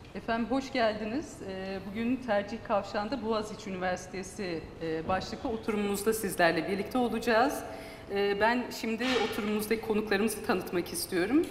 Efendim hoş geldiniz. Bugün Tercih Kavşağı'nda Boğaziçi Üniversitesi başlıklı oturumumuzda sizlerle birlikte olacağız. Ben şimdi oturumumuzdaki konuklarımızı tanıtmak istiyorum.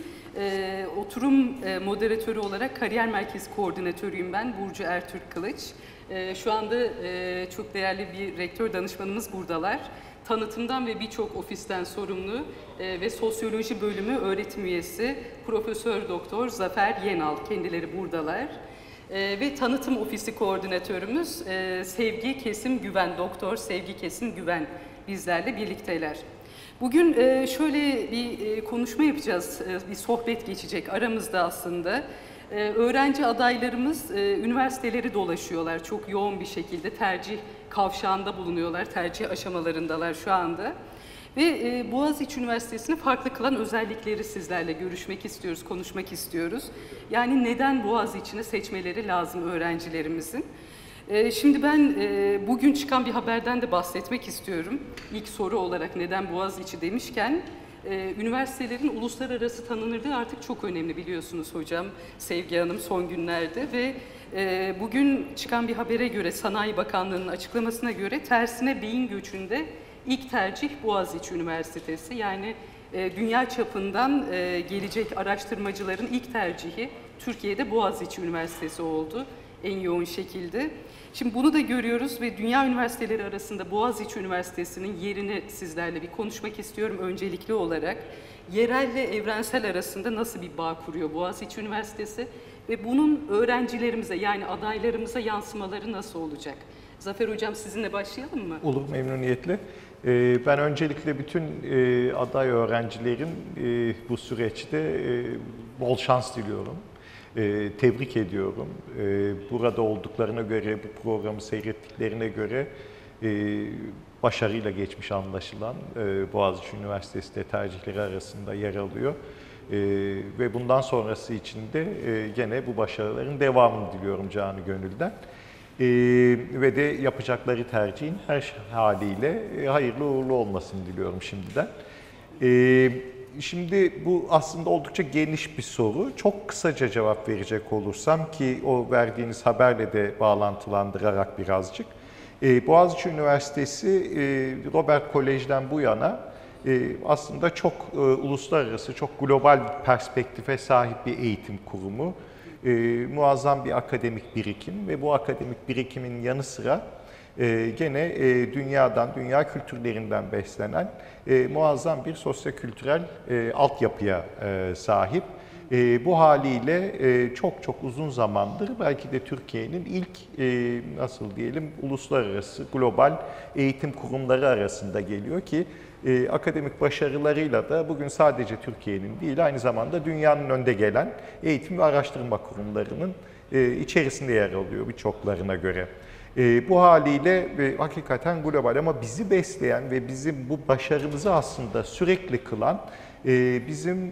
Oturum moderatörü olarak Kariyer Merkezi Koordinatörüyüm ben, Burcu Ertürk Kılıç. Şu anda çok değerli bir rektör danışmanımız buradalar. Tanıtımdan ve birçok ofisten sorumlu ve sosyoloji bölümü öğretim üyesi Profesör Doktor Zafer Yenal, kendileri buradalar. Ve tanıtım ofisi koordinatörümüz Sevgi Kesim Güven, Doktor Sevgi Kesim Güven bizlerle birlikteler. Bugün şöyle bir konuşma yapacağız, bir sohbet geçecek aramızda aslında. Öğrenci adaylarımız üniversiteleri dolaşıyorlar, çok yoğun bir şekilde tercih kavşağında bulunuyorlar, tercih aşamalarındalar şu anda. Ve Boğaziçi Üniversitesi'ni farklı kılan özellikleri sizlerle görüşmek istiyoruz, konuşmak istiyoruz. Yani neden Boğaziçi'ni seçmeleri lazım öğrencilerimizin? Şimdi ben bugün çıkan bir haberden de bahsetmek istiyorum. İlk soru olarak neden Boğaziçi demişken, üniversitelerin uluslararası tanınırlığı artık çok önemli biliyorsunuz hocam, Sevgi Hanım son günlerde ve bugün çıkan bir habere göre, Sanayi Bakanlığı'nın açıklamasına göre tersine beyin göçünde ilk tercih Boğaziçi Üniversitesi. Yani dünya çapından gelecek araştırmacıların ilk tercihi Türkiye'de Boğaziçi Üniversitesi oldu en yoğun şekilde. Şimdi bunu da görüyoruz ve dünya üniversiteleri arasında Boğaziçi Üniversitesi'nin yerini sizlerle bir konuşmak istiyorum öncelikli olarak. Yerelle evrensel arasında nasıl bir bağ kuruyor Boğaziçi Üniversitesi ve bunun öğrencilerimize yani adaylarımıza yansımaları nasıl olacak? Zafer Hocam sizinle başlayalım mı? Olur, memnuniyetle. Ben öncelikle bütün aday öğrencilerin bu süreçte bol şans diliyorum. Tebrik ediyorum. Burada olduklarına göre, bu programı seyrettiklerine göre başarıyla geçmiş anlaşılan Boğaziçi Üniversitesi de tercihleri arasında yer alıyor. Ve bundan sonrası için de gene bu başarıların devamını diliyorum canı gönülden. Ve de yapacakları tercihin her haliyle hayırlı uğurlu olmasını diliyorum şimdiden. Şimdi bu aslında oldukça geniş bir soru. Çok kısaca cevap verecek olursam ki o verdiğiniz haberle de bağlantılandırarak birazcık. Boğaziçi Üniversitesi Robert Kolej'den bu yana aslında çok uluslararası, çok global bir perspektife sahip bir eğitim kurumu. Muazzam bir akademik birikim ve bu akademik birikimin yanı sıra gene dünyadan, dünya kültürlerinden beslenen muazzam bir sosyokültürel altyapıya sahip. Bu haliyle çok çok uzun zamandır belki de Türkiye'nin ilk nasıl diyelim uluslararası global eğitim kurumları arasında geliyor ki akademik başarılarıyla da bugün sadece Türkiye'nin değil aynı zamanda dünyanın önde gelen eğitim ve araştırma kurumlarının içerisinde yer alıyor birçoklarına göre. Bu haliyle hakikaten global ama bizi besleyen ve bizim bu başarımızı aslında sürekli kılan bizim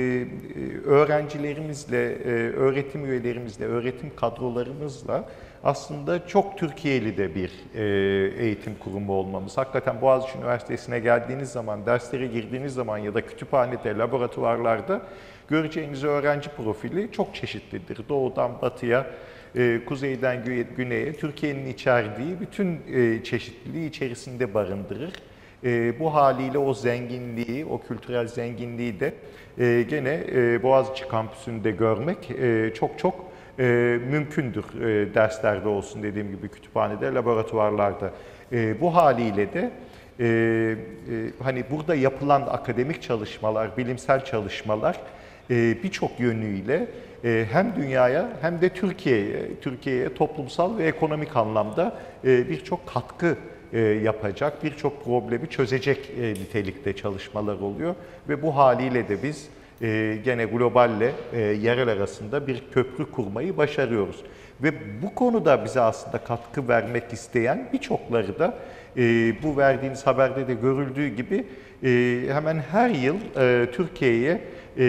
öğrencilerimizle, öğretim üyelerimizle, öğretim kadrolarımızla aslında çok Türkiye'li de bir eğitim kurumu olmamız. Hakikaten Boğaziçi Üniversitesi'ne geldiğiniz zaman, derslere girdiğiniz zaman ya da kütüphanede, laboratuvarlarda göreceğiniz öğrenci profili çok çeşitlidir. Doğudan batıya, kuzeyden güneye, Türkiye'nin içerdiği bütün çeşitliliği içerisinde barındırır. Bu haliyle o zenginliği, o kültürel zenginliği de gene Boğaziçi kampüsünde görmek çok çok mümkündür. Derslerde olsun dediğim gibi kütüphanede, laboratuvarlarda. Bu haliyle de hani burada yapılan akademik çalışmalar, bilimsel çalışmalar birçok yönüyle hem dünyaya hem de Türkiye'ye toplumsal ve ekonomik anlamda birçok katkı yapacak, birçok problemi çözecek nitelikte çalışmalar oluyor. Ve bu haliyle de biz gene globalle yerel arasında bir köprü kurmayı başarıyoruz. Ve bu konuda bize aslında katkı vermek isteyen birçokları da bu verdiğiniz haberde de görüldüğü gibi hemen her yıl Türkiye'ye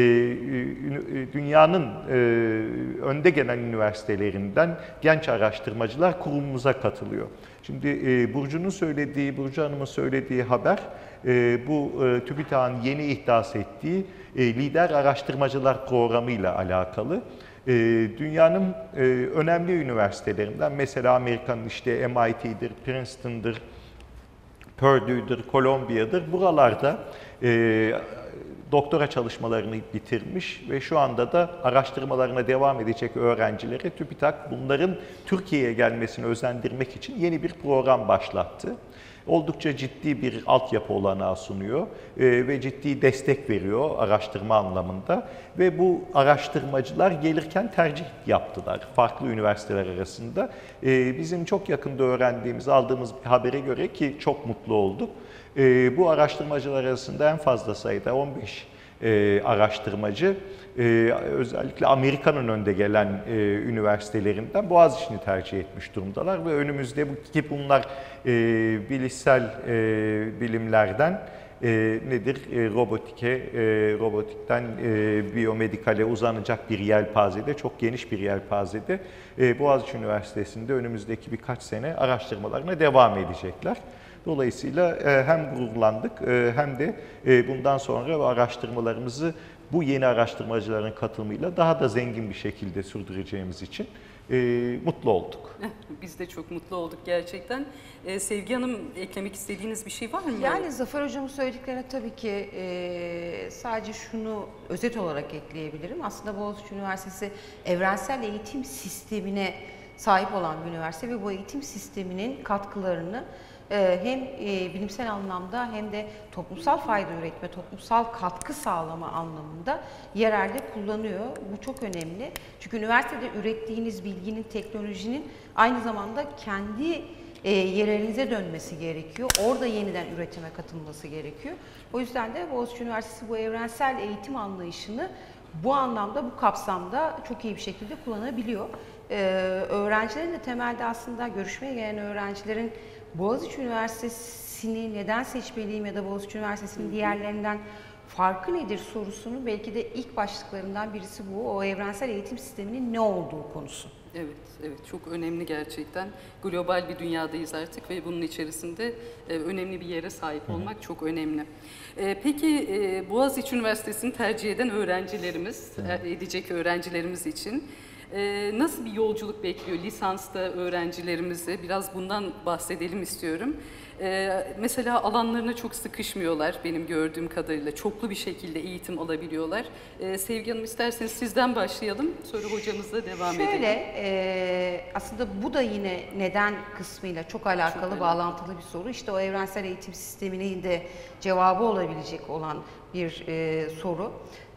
dünyanın önde gelen üniversitelerinden genç araştırmacılar kurumumuza katılıyor. Şimdi Burcu Hanım'ın söylediği haber bu TÜBİTAK'ın yeni ihdas ettiği Lider Araştırmacılar Programı ile alakalı. Dünyanın önemli üniversitelerinden, mesela Amerika'nın işte MIT'dir, Princeton'dır, Purdue'dur, Columbia'dır. Buralarda doktora çalışmalarını bitirmiş ve şu anda da araştırmalarına devam edecek öğrencilere TÜBİTAK bunların Türkiye'ye gelmesini özendirmek için yeni bir program başlattı. Oldukça ciddi bir altyapı olanağı sunuyor ve ciddi destek veriyor araştırma anlamında. Ve bu araştırmacılar gelirken tercih yaptılar farklı üniversiteler arasında. Bizim çok yakında öğrendiğimiz, aldığımız bir habere göre ki çok mutlu olduk. Bu araştırmacılar arasında en fazla sayıda 15 araştırmacı özellikle Amerika'nın önde gelen üniversitelerinden Boğaziçi'ni tercih etmiş durumdalar ve önümüzde ki bunlar bilişsel bilimlerden nedir? Robotikten biyomedikale uzanacak bir yelpazede, çok geniş bir yelpazede Boğaziçi Üniversitesi'nde önümüzdeki birkaç sene araştırmalarına devam edecekler. Dolayısıyla hem gururlandık hem de bundan sonra araştırmalarımızı bu yeni araştırmacıların katılımıyla daha da zengin bir şekilde sürdüreceğimiz için mutlu olduk. Biz de çok mutlu olduk gerçekten. Sevgi Hanım, eklemek istediğiniz bir şey var mı? Yani Zafer Hocam'ın söylediklerine tabii ki sadece şunu özet olarak ekleyebilirim. Aslında Boğaziçi Üniversitesi evrensel eğitim sistemine sahip olan bir üniversite ve bu eğitim sisteminin katkılarını hem bilimsel anlamda hem de toplumsal fayda üretme, toplumsal katkı sağlama anlamında yerelde kullanıyor. Bu çok önemli. Çünkü üniversitede ürettiğiniz bilginin, teknolojinin aynı zamanda kendi yerelinize dönmesi gerekiyor. Orada yeniden üretime katılması gerekiyor. O yüzden de Boğaziçi Üniversitesi bu evrensel eğitim anlayışını bu anlamda, bu kapsamda çok iyi bir şekilde kullanabiliyor. Öğrencilerin de temelde aslında görüşmeye gelen öğrencilerin Boğaziçi Üniversitesi'ni neden seçmeliyim ya da Boğaziçi Üniversitesi'nin diğerlerinden farkı nedir sorusunun belki de ilk başlıklarından birisi bu. O evrensel eğitim sisteminin ne olduğu konusu. Evet, evet, çok önemli gerçekten. Global bir dünyadayız artık ve bunun içerisinde önemli bir yere sahip olmak çok önemli. Peki Boğaziçi Üniversitesi'ni tercih eden öğrencilerimiz, edecek öğrencilerimiz için nasıl bir yolculuk bekliyor lisansta öğrencilerimizi? Biraz bundan bahsedelim istiyorum. Mesela alanlarına çok sıkışmıyorlar benim gördüğüm kadarıyla. Çoklu bir şekilde eğitim alabiliyorlar. Sevgi Hanım, isterseniz sizden başlayalım. Sonra hocamızla devam edelim. Şöyle, aslında bu da yine neden kısmıyla çok alakalı, bağlantılı bir soru. İşte o evrensel eğitim sisteminin de cevabı olabilecek olan bir soru.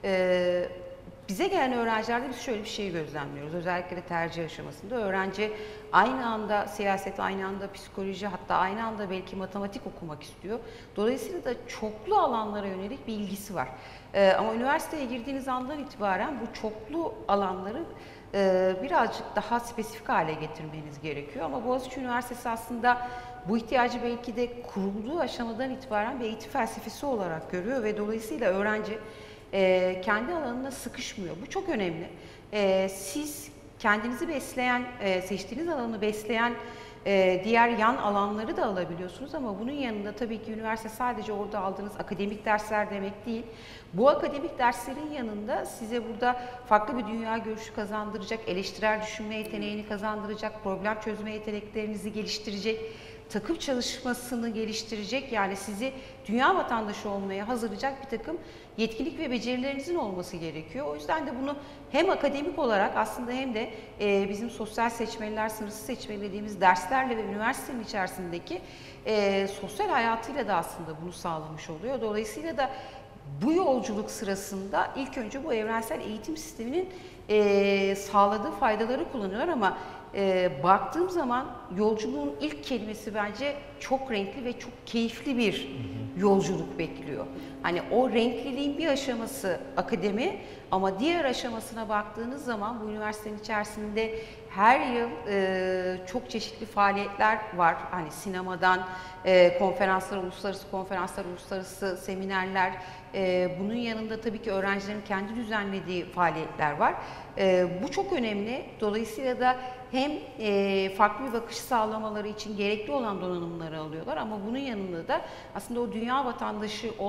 Bize gelen öğrencilerde biz şöyle bir şey gözlemliyoruz. Özellikle de tercih aşamasında öğrenci aynı anda siyaset, aynı anda psikoloji, hatta aynı anda belki matematik okumak istiyor. Dolayısıyla da çoklu alanlara yönelik bir ilgisi var. Ama üniversiteye girdiğiniz andan itibaren bu çoklu alanları birazcık daha spesifik hale getirmeniz gerekiyor. Ama Boğaziçi Üniversitesi aslında bu ihtiyacı belki de kurulduğu aşamadan itibaren bir eğitim felsefesi olarak görüyor ve dolayısıyla öğrenci kendi alanına sıkışmıyor. Bu çok önemli. Siz kendinizi besleyen, seçtiğiniz alanı besleyen diğer yan alanları da alabiliyorsunuz ama bunun yanında tabii ki üniversite sadece orada aldığınız akademik dersler demek değil. Bu akademik derslerin yanında size burada farklı bir dünya görüşü kazandıracak, eleştirel düşünme yeteneğini kazandıracak, problem çözme yeteneklerinizi geliştirecek, takım çalışmasını geliştirecek, yani sizi dünya vatandaşı olmaya hazırlayacak bir takım yetkinlik ve becerilerinizin olması gerekiyor. O yüzden de bunu hem akademik olarak aslında hem de bizim sosyal seçmeliler, sınırsız seçmeli dediğimiz derslerle ve üniversitenin içerisindeki sosyal hayatıyla da aslında bunu sağlamış oluyor. Dolayısıyla da bu yolculuk sırasında ilk önce bu evrensel eğitim sisteminin sağladığı faydaları kullanıyorlar ama baktığım zaman yolculuğun ilk kelimesi bence çok renkli ve çok keyifli bir yolculuk bekliyor. Hani o renkliliğin bir aşaması akademi ama diğer aşamasına baktığınız zaman bu üniversitenin içerisinde her yıl çok çeşitli faaliyetler var. Hani sinemadan konferanslar, uluslararası konferanslar, uluslararası seminerler, bunun yanında tabii ki öğrencilerin kendi düzenlediği faaliyetler var. Bu çok önemli. Dolayısıyla da hem farklı bir bakış sağlamaları için gerekli olan donanımları alıyorlar ama bunun yanında da aslında o dünya vatandaşı olmanın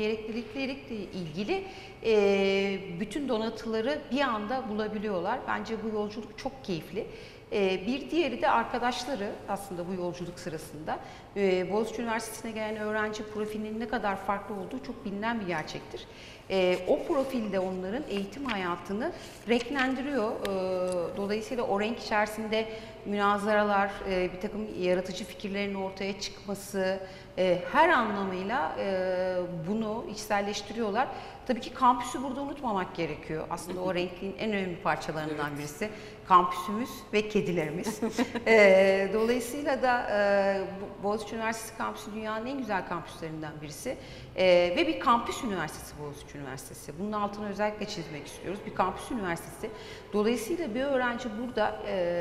gereklilikleriyle ilgili bütün donatıları bir anda bulabiliyorlar. Bence bu yolculuk çok keyifli. Bir diğeri de arkadaşları aslında bu yolculuk sırasında. Boğaziçi Üniversitesi'ne gelen öğrenci profilinin ne kadar farklı olduğu çok bilinen bir gerçektir. O profilde onların eğitim hayatını renklendiriyor. Dolayısıyla o renk içerisinde münazaralar, bir takım yaratıcı fikirlerin ortaya çıkması, her anlamıyla bunu içselleştiriyorlar. Tabii ki kampüsü burada unutmamak gerekiyor. Aslında o renkliliğin en önemli parçalarından birisi kampüsümüz ve kedilerimiz. Dolayısıyla da Boğaziçi Üniversitesi kampüsü dünyanın en güzel kampüslerinden birisi. Ve bir kampüs üniversitesi Boğaziçi Üniversitesi. Bunun altını özellikle çizmek istiyoruz. Bir kampüs üniversitesi. Dolayısıyla bir öğrenci burada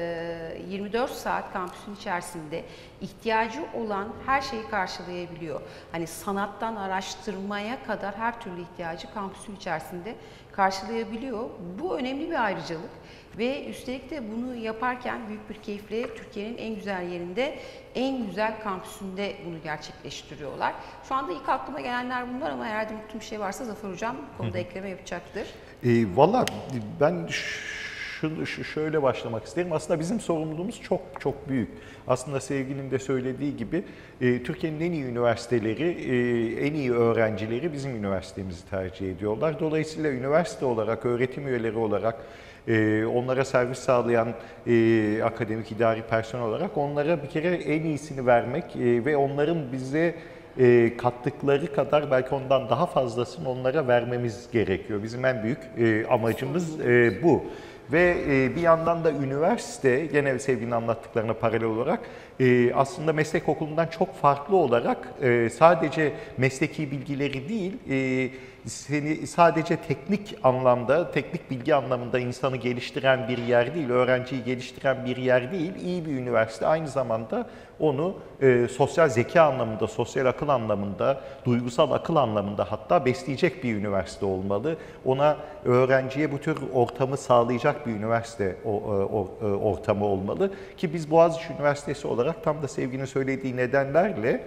24 saat kampüsün içerisinde ihtiyacı olan her şeyi karşılayabiliyor. Hani sanattan araştırmaya kadar her türlü ihtiyacı kampüsün içerisinde karşılayabiliyor. Bu önemli bir ayrıcalık ve üstelik de bunu yaparken büyük bir keyifle Türkiye'nin en güzel yerinde, en güzel kampüsünde bunu gerçekleştiriyorlar. Şu anda ilk aklıma gelenler bunlar ama herhalde unuttuğum bir şey varsa Zafer Hocam bu konuda ekleme yapacaktır. Valla ben şöyle başlamak isterim. Aslında bizim sorumluluğumuz çok çok büyük. Aslında sevgilinin de söylediği gibi Türkiye'nin en iyi üniversiteleri, en iyi öğrencileri bizim üniversitemizi tercih ediyorlar. Dolayısıyla üniversite olarak, öğretim üyeleri olarak, onlara servis sağlayan akademik idari personel olarak onlara bir kere en iyisini vermek ve onların bize kattıkları kadar belki ondan daha fazlasını onlara vermemiz gerekiyor. Bizim en büyük amacımız bu. Ve bir yandan da üniversite, gene sevginin anlattıklarına paralel olarak aslında meslek okulundan çok farklı olarak sadece mesleki bilgileri değil, seni sadece teknik anlamda, teknik bilgi anlamında insanı geliştiren bir yer değil, öğrenciyi geliştiren bir yer değil. İyi bir üniversite aynı zamanda onu sosyal zeka anlamında, sosyal akıl anlamında, duygusal akıl anlamında hatta besleyecek bir üniversite olmalı. Ona öğrenciye bu tür ortamı sağlayacak bir üniversite ortamı olmalı. Ki biz Boğaziçi Üniversitesi olarak tam da sevginin söylediği nedenlerle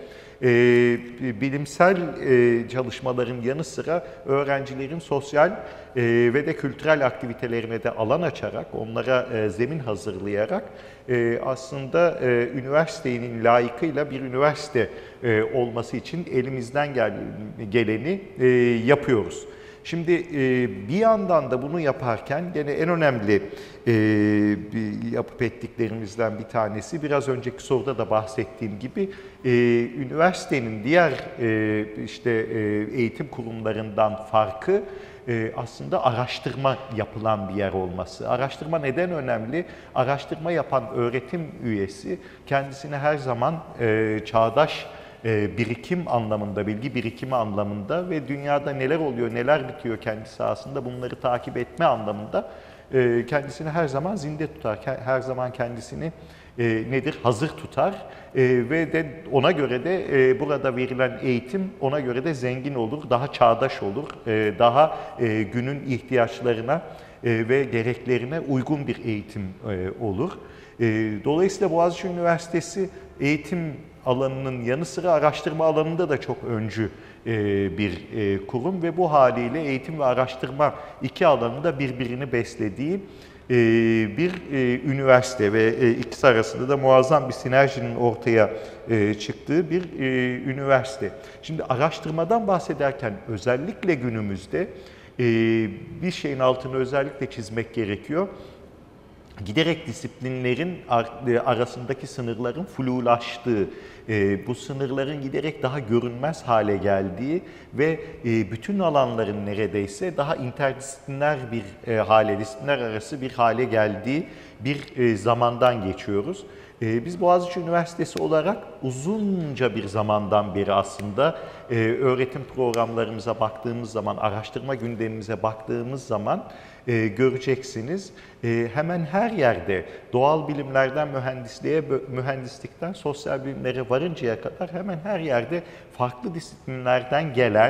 bilimsel çalışmaların yanı sıra öğrencilerin sosyal ve de kültürel aktivitelerine de alan açarak, onlara zemin hazırlayarak aslında üniversitenin layıkıyla bir üniversite olması için elimizden geleni yapıyoruz. Şimdi bir yandan da bunu yaparken gene en önemli yapıp ettiklerimizden bir tanesi biraz önceki soruda da bahsettiğim gibi üniversitenin diğer eğitim kurumlarından farkı aslında araştırma yapılan bir yer olması. Araştırma neden önemli? Araştırma yapan öğretim üyesi kendisini her zaman çağdaş birikim anlamında, bilgi birikimi anlamında ve dünyada neler oluyor, neler bitiyor kendi sahasında bunları takip etme anlamında kendisini her zaman zinde tutar, her zaman kendisini hazır tutar ve de ona göre de burada verilen eğitim ona göre de zengin olur, daha çağdaş olur, daha günün ihtiyaçlarına ve gereklerine uygun bir eğitim olur. Dolayısıyla Boğaziçi Üniversitesi eğitim alanının yanı sıra araştırma alanında da çok öncü bir kurum ve bu haliyle eğitim ve araştırma iki alanında birbirini beslediği bir üniversite ve ikisi arasında da muazzam bir sinerjinin ortaya çıktığı bir üniversite. Şimdi araştırmadan bahsederken özellikle günümüzde bir şeyin altını özellikle çizmek gerekiyor. Giderek disiplinlerin arasındaki sınırların flulaştığı, bu sınırların giderek daha görünmez hale geldiği ve bütün alanların neredeyse daha interdisipliner bir hale, disiplinler arası bir hale geldiği bir zamandan geçiyoruz. Biz Boğaziçi Üniversitesi olarak uzunca bir zamandan beri aslında öğretim programlarımıza baktığımız zaman, araştırma gündemimize baktığımız zaman göreceksiniz. Hemen her yerde doğal bilimlerden mühendisliğe, mühendislikten sosyal bilimlere varıncaya kadar hemen her yerde farklı disiplinlerden gelen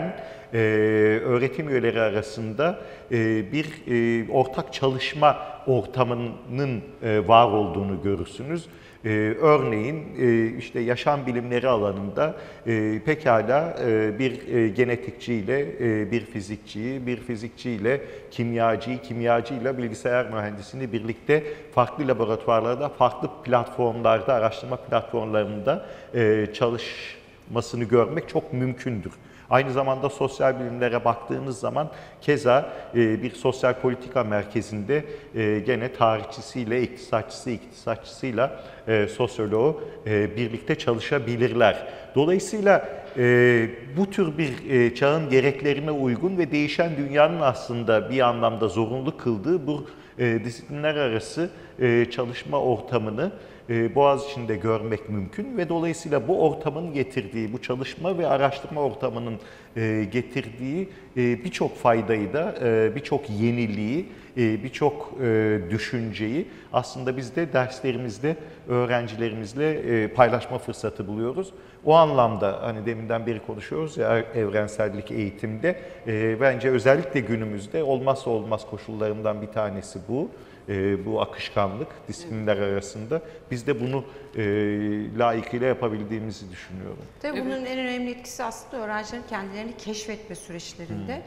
öğretim üyeleri arasında bir ortak çalışma ortamının var olduğunu görürsünüz. Örneğin işte yaşam bilimleri alanında pekala bir genetikçiyle bir fizikçiyi, bir fizikçiyle kimyacıyı, kimyacıyla bilgisayar mühendisini birlikte farklı laboratuvarlarda, farklı platformlarda, araştırma platformlarında çalışmasını görmek çok mümkündür. Aynı zamanda sosyal bilimlere baktığınız zaman keza bir sosyal politika merkezinde gene tarihçisiyle, iktisatçısıyla sosyoloğu birlikte çalışabilirler. Dolayısıyla bu tür bir çağın gereklerine uygun ve değişen dünyanın aslında bir anlamda zorunlu kıldığı bu disiplinler arası çalışma ortamını Boğaziçi'nde görmek mümkün ve dolayısıyla bu ortamın getirdiği, bu çalışma ve araştırma ortamının getirdiği birçok faydayı da, birçok yeniliği, birçok düşünceyi aslında biz de derslerimizde öğrencilerimizle paylaşma fırsatı buluyoruz. O anlamda hani deminden beri konuşuyoruz ya evrensellik eğitimde, bence özellikle günümüzde olmazsa olmaz koşullarından bir tanesi bu. Bu akışkanlık disiplinler arasında. Biz de bunu layıkıyla yapabildiğimizi düşünüyorum. Tabii bunun en önemli etkisi aslında öğrencilerin kendilerini keşfetme süreçlerinde.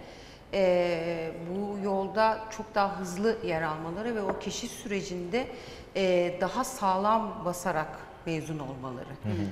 Bu yolda çok daha hızlı yer almaları ve o keşif sürecinde daha sağlam basarak mezun olmaları.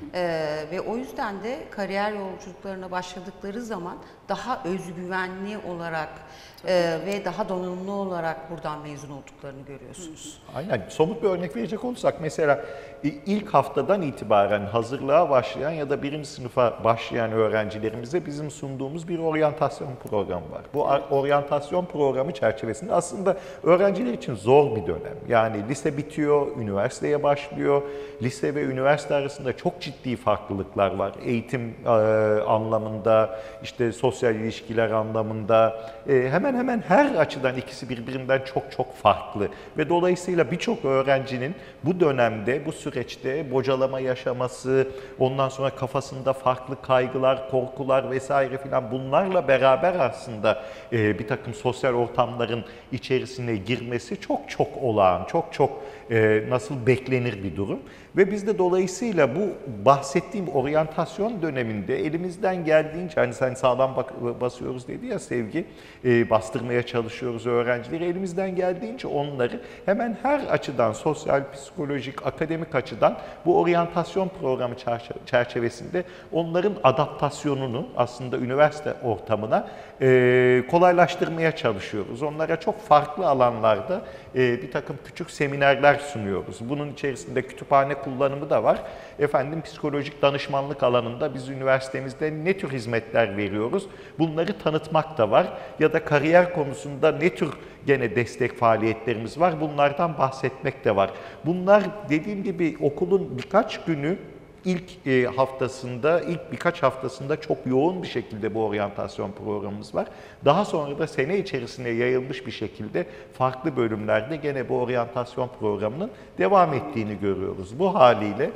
Ve o yüzden de kariyer yolculuklarına başladıkları zaman daha özgüvenli olarak ve daha donanımlı olarak buradan mezun olduklarını görüyorsunuz. Aynen. Somut bir örnek verecek olursak mesela ilk haftadan itibaren hazırlığa başlayan ya da birinci sınıfa başlayan öğrencilerimize bizim sunduğumuz bir oryantasyon programı var. Bu oryantasyon programı çerçevesinde aslında öğrenciler için zor bir dönem. Yani lise bitiyor, üniversiteye başlıyor. Lise ve üniversite arasında çok ciddi farklılıklar var. Eğitim anlamında, işte sosyal ilişkiler anlamında hemen hemen her açıdan ikisi birbirinden çok farklı. Ve dolayısıyla birçok öğrencinin bu dönemde, bu süreçte bocalama yaşaması, ondan sonra kafasında farklı kaygılar, korkular vesaire filan bunlarla beraber aslında bir takım sosyal ortamların içerisine girmesi çok olağan, çok nasıl beklenir bir durum. Ve biz de dolayısıyla bu bahsettiğim oryantasyon döneminde elimizden geldiğince, hani sen sağlam basıyoruz dedi ya Sevgi, bastırmaya çalışıyoruz öğrencileri. Elimizden geldiğince onları hemen her açıdan, sosyal, psikolojik, akademik açıdan bu oryantasyon programı çerçevesinde onların adaptasyonunu aslında üniversite ortamına kolaylaştırmaya çalışıyoruz. Onlara çok farklı alanlarda bir takım küçük seminerler sunuyoruz. Bunun içerisinde kütüphane kullanımı da var. Efendim psikolojik danışmanlık alanında biz üniversitemizde ne tür hizmetler veriyoruz? Bunları tanıtmak da var. Ya da kariyer konusunda ne tür gene destek faaliyetlerimiz var? Bunlardan bahsetmek de var. Bunlar dediğim gibi okulun birkaç günü ilk haftasında, ilk birkaç haftasında çok yoğun bir şekilde bu oryantasyon programımız var. Daha sonra da sene içerisinde yayılmış bir şekilde farklı bölümlerde gene bu oryantasyon programının devam ettiğini görüyoruz. Bu haliyle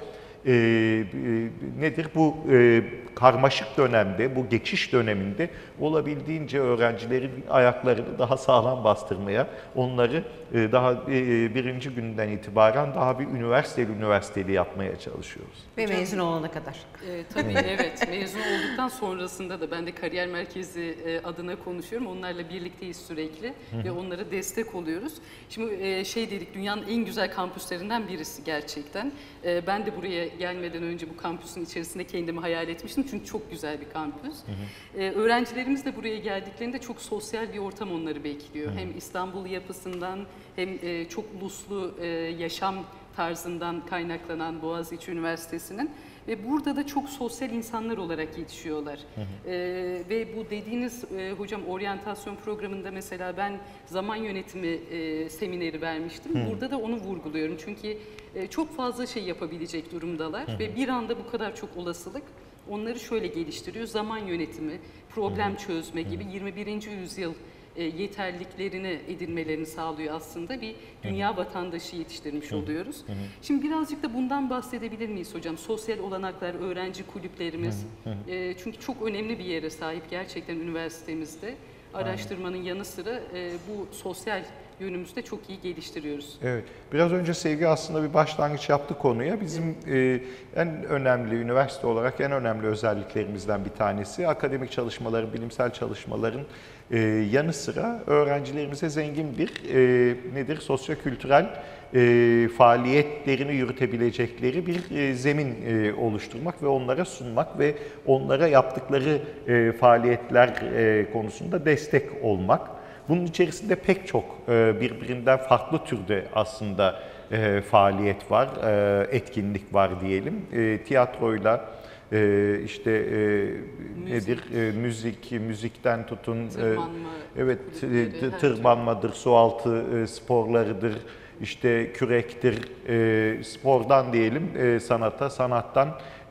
nedir? Bu karmaşık dönemde, bu geçiş döneminde olabildiğince öğrencilerin ayaklarını daha sağlam bastırmaya, onları daha birinci günden itibaren daha bir üniversiteli yapmaya çalışıyoruz. Ve mezun olana kadar. Tabii evet, mezun olduktan sonrasında da ben de kariyer merkezi adına konuşuyorum. Onlarla birlikteyiz sürekli ve onlara destek oluyoruz. Şimdi dedik, dünyanın en güzel kampüslerinden birisi gerçekten. Ben de buraya gelmeden önce bu kampüsün içerisinde kendimi hayal etmiştim. Çünkü çok güzel bir kampüs. Öğrencilerimiz de buraya geldiklerinde çok sosyal bir ortam onları bekliyor. Hem İstanbul yapısından hem çok uluslu yaşam tarzından kaynaklanan Boğaziçi Üniversitesi'nin ve burada da çok sosyal insanlar olarak yetişiyorlar. Ve bu dediğiniz hocam oryantasyon programında mesela ben zaman yönetimi semineri vermiştim. Burada da onu vurguluyorum. Çünkü çok fazla şey yapabilecek durumdalar ve bir anda bu kadar çok olasılık onları şöyle geliştiriyor. Zaman yönetimi, problem çözme gibi 21. yüzyıl yeterliliklerini edinmelerini sağlıyor aslında. Bir dünya vatandaşı yetiştirmiş oluyoruz. Şimdi birazcık da bundan bahsedebilir miyiz hocam? Sosyal olanaklar, öğrenci kulüplerimiz. Çünkü çok önemli bir yere sahip gerçekten üniversitemizde. Araştırmanın yanı sıra bu sosyal yönümüzü de çok iyi geliştiriyoruz. Evet, biraz önce Sevgi aslında bir başlangıç yaptı konuya. Bizim en önemli, üniversite olarak en önemli özelliklerimizden bir tanesi akademik çalışmaların, bilimsel çalışmaların yanı sıra öğrencilerimize zengin bir sosyo-kültürel faaliyetlerini yürütebilecekleri bir zemin oluşturmak ve onlara sunmak ve onlara yaptıkları faaliyetler konusunda destek olmak. Bunun içerisinde pek çok birbirinden farklı türde aslında faaliyet var, etkinlik var diyelim. Tiyatroyla, müzikten tutun, tırmanmadır, sualtı sporlarıdır, kürektir, spordan diyelim sanata, sanattan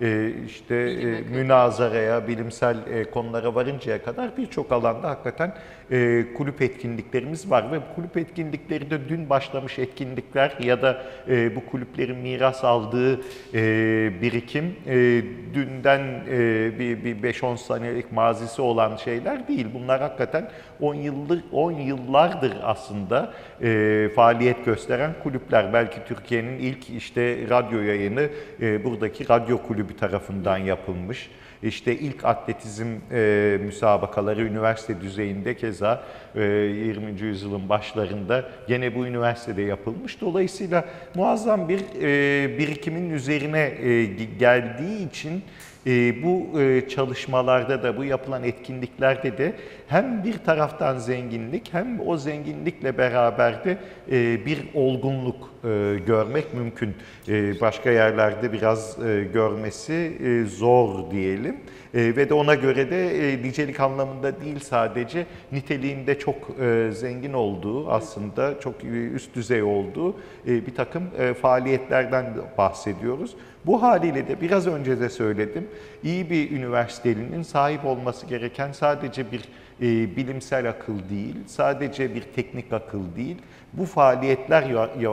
münazaraya, bilimsel konulara varıncaya kadar birçok alanda hakikaten kulüp etkinliklerimiz var ve bu kulüp etkinlikleri de dün başlamış etkinlikler ya da bu kulüplerin miras aldığı birikim dünden bir 5-10 senelik mazisi olan şeyler değil. Bunlar hakikaten 10 yıllardır aslında faaliyet gösteren kulüpler. Belki Türkiye'nin ilk radyo yayını buradaki radyo kulübü tarafından yapılmış. İlk atletizm müsabakaları üniversite düzeyinde keza 20. yüzyılın başlarında gene bu üniversitede yapılmış. Dolayısıyla muazzam bir birikimin üzerine geldiği için bu çalışmalarda da, bu yapılan etkinliklerde de hem bir taraftan zenginlik hem o zenginlikle beraber de bir olgunluk görmek mümkün. Başka yerlerde biraz görmesi zor diyelim. Ve de ona göre de nicelik anlamında değil sadece niteliğinde çok zengin olduğu, aslında çok üst düzey olduğu bir takım faaliyetlerden bahsediyoruz. Bu haliyle de biraz önce de söyledim, iyi bir üniversitelinin sahip olması gereken sadece bir bilimsel akıl değil, sadece bir teknik akıl değil, bu faaliyetler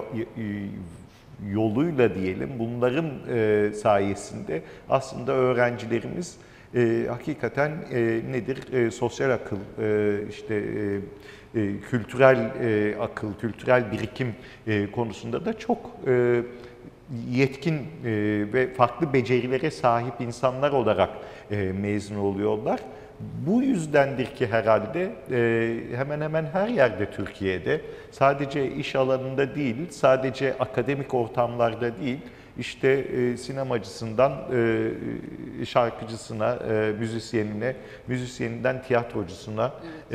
yoluyla diyelim, bunların sayesinde aslında öğrencilerimiz hakikaten sosyal akıl, kültürel akıl, kültürel birikim konusunda da çok yetkin ve farklı becerilere sahip insanlar olarak mezun oluyorlar. Bu yüzdendir ki herhalde hemen hemen her yerde Türkiye'de, sadece iş alanında değil, sadece akademik ortamlarda değil, sinemacısından şarkıcısına, müzisyenine, müzisyeninden tiyatrocusuna,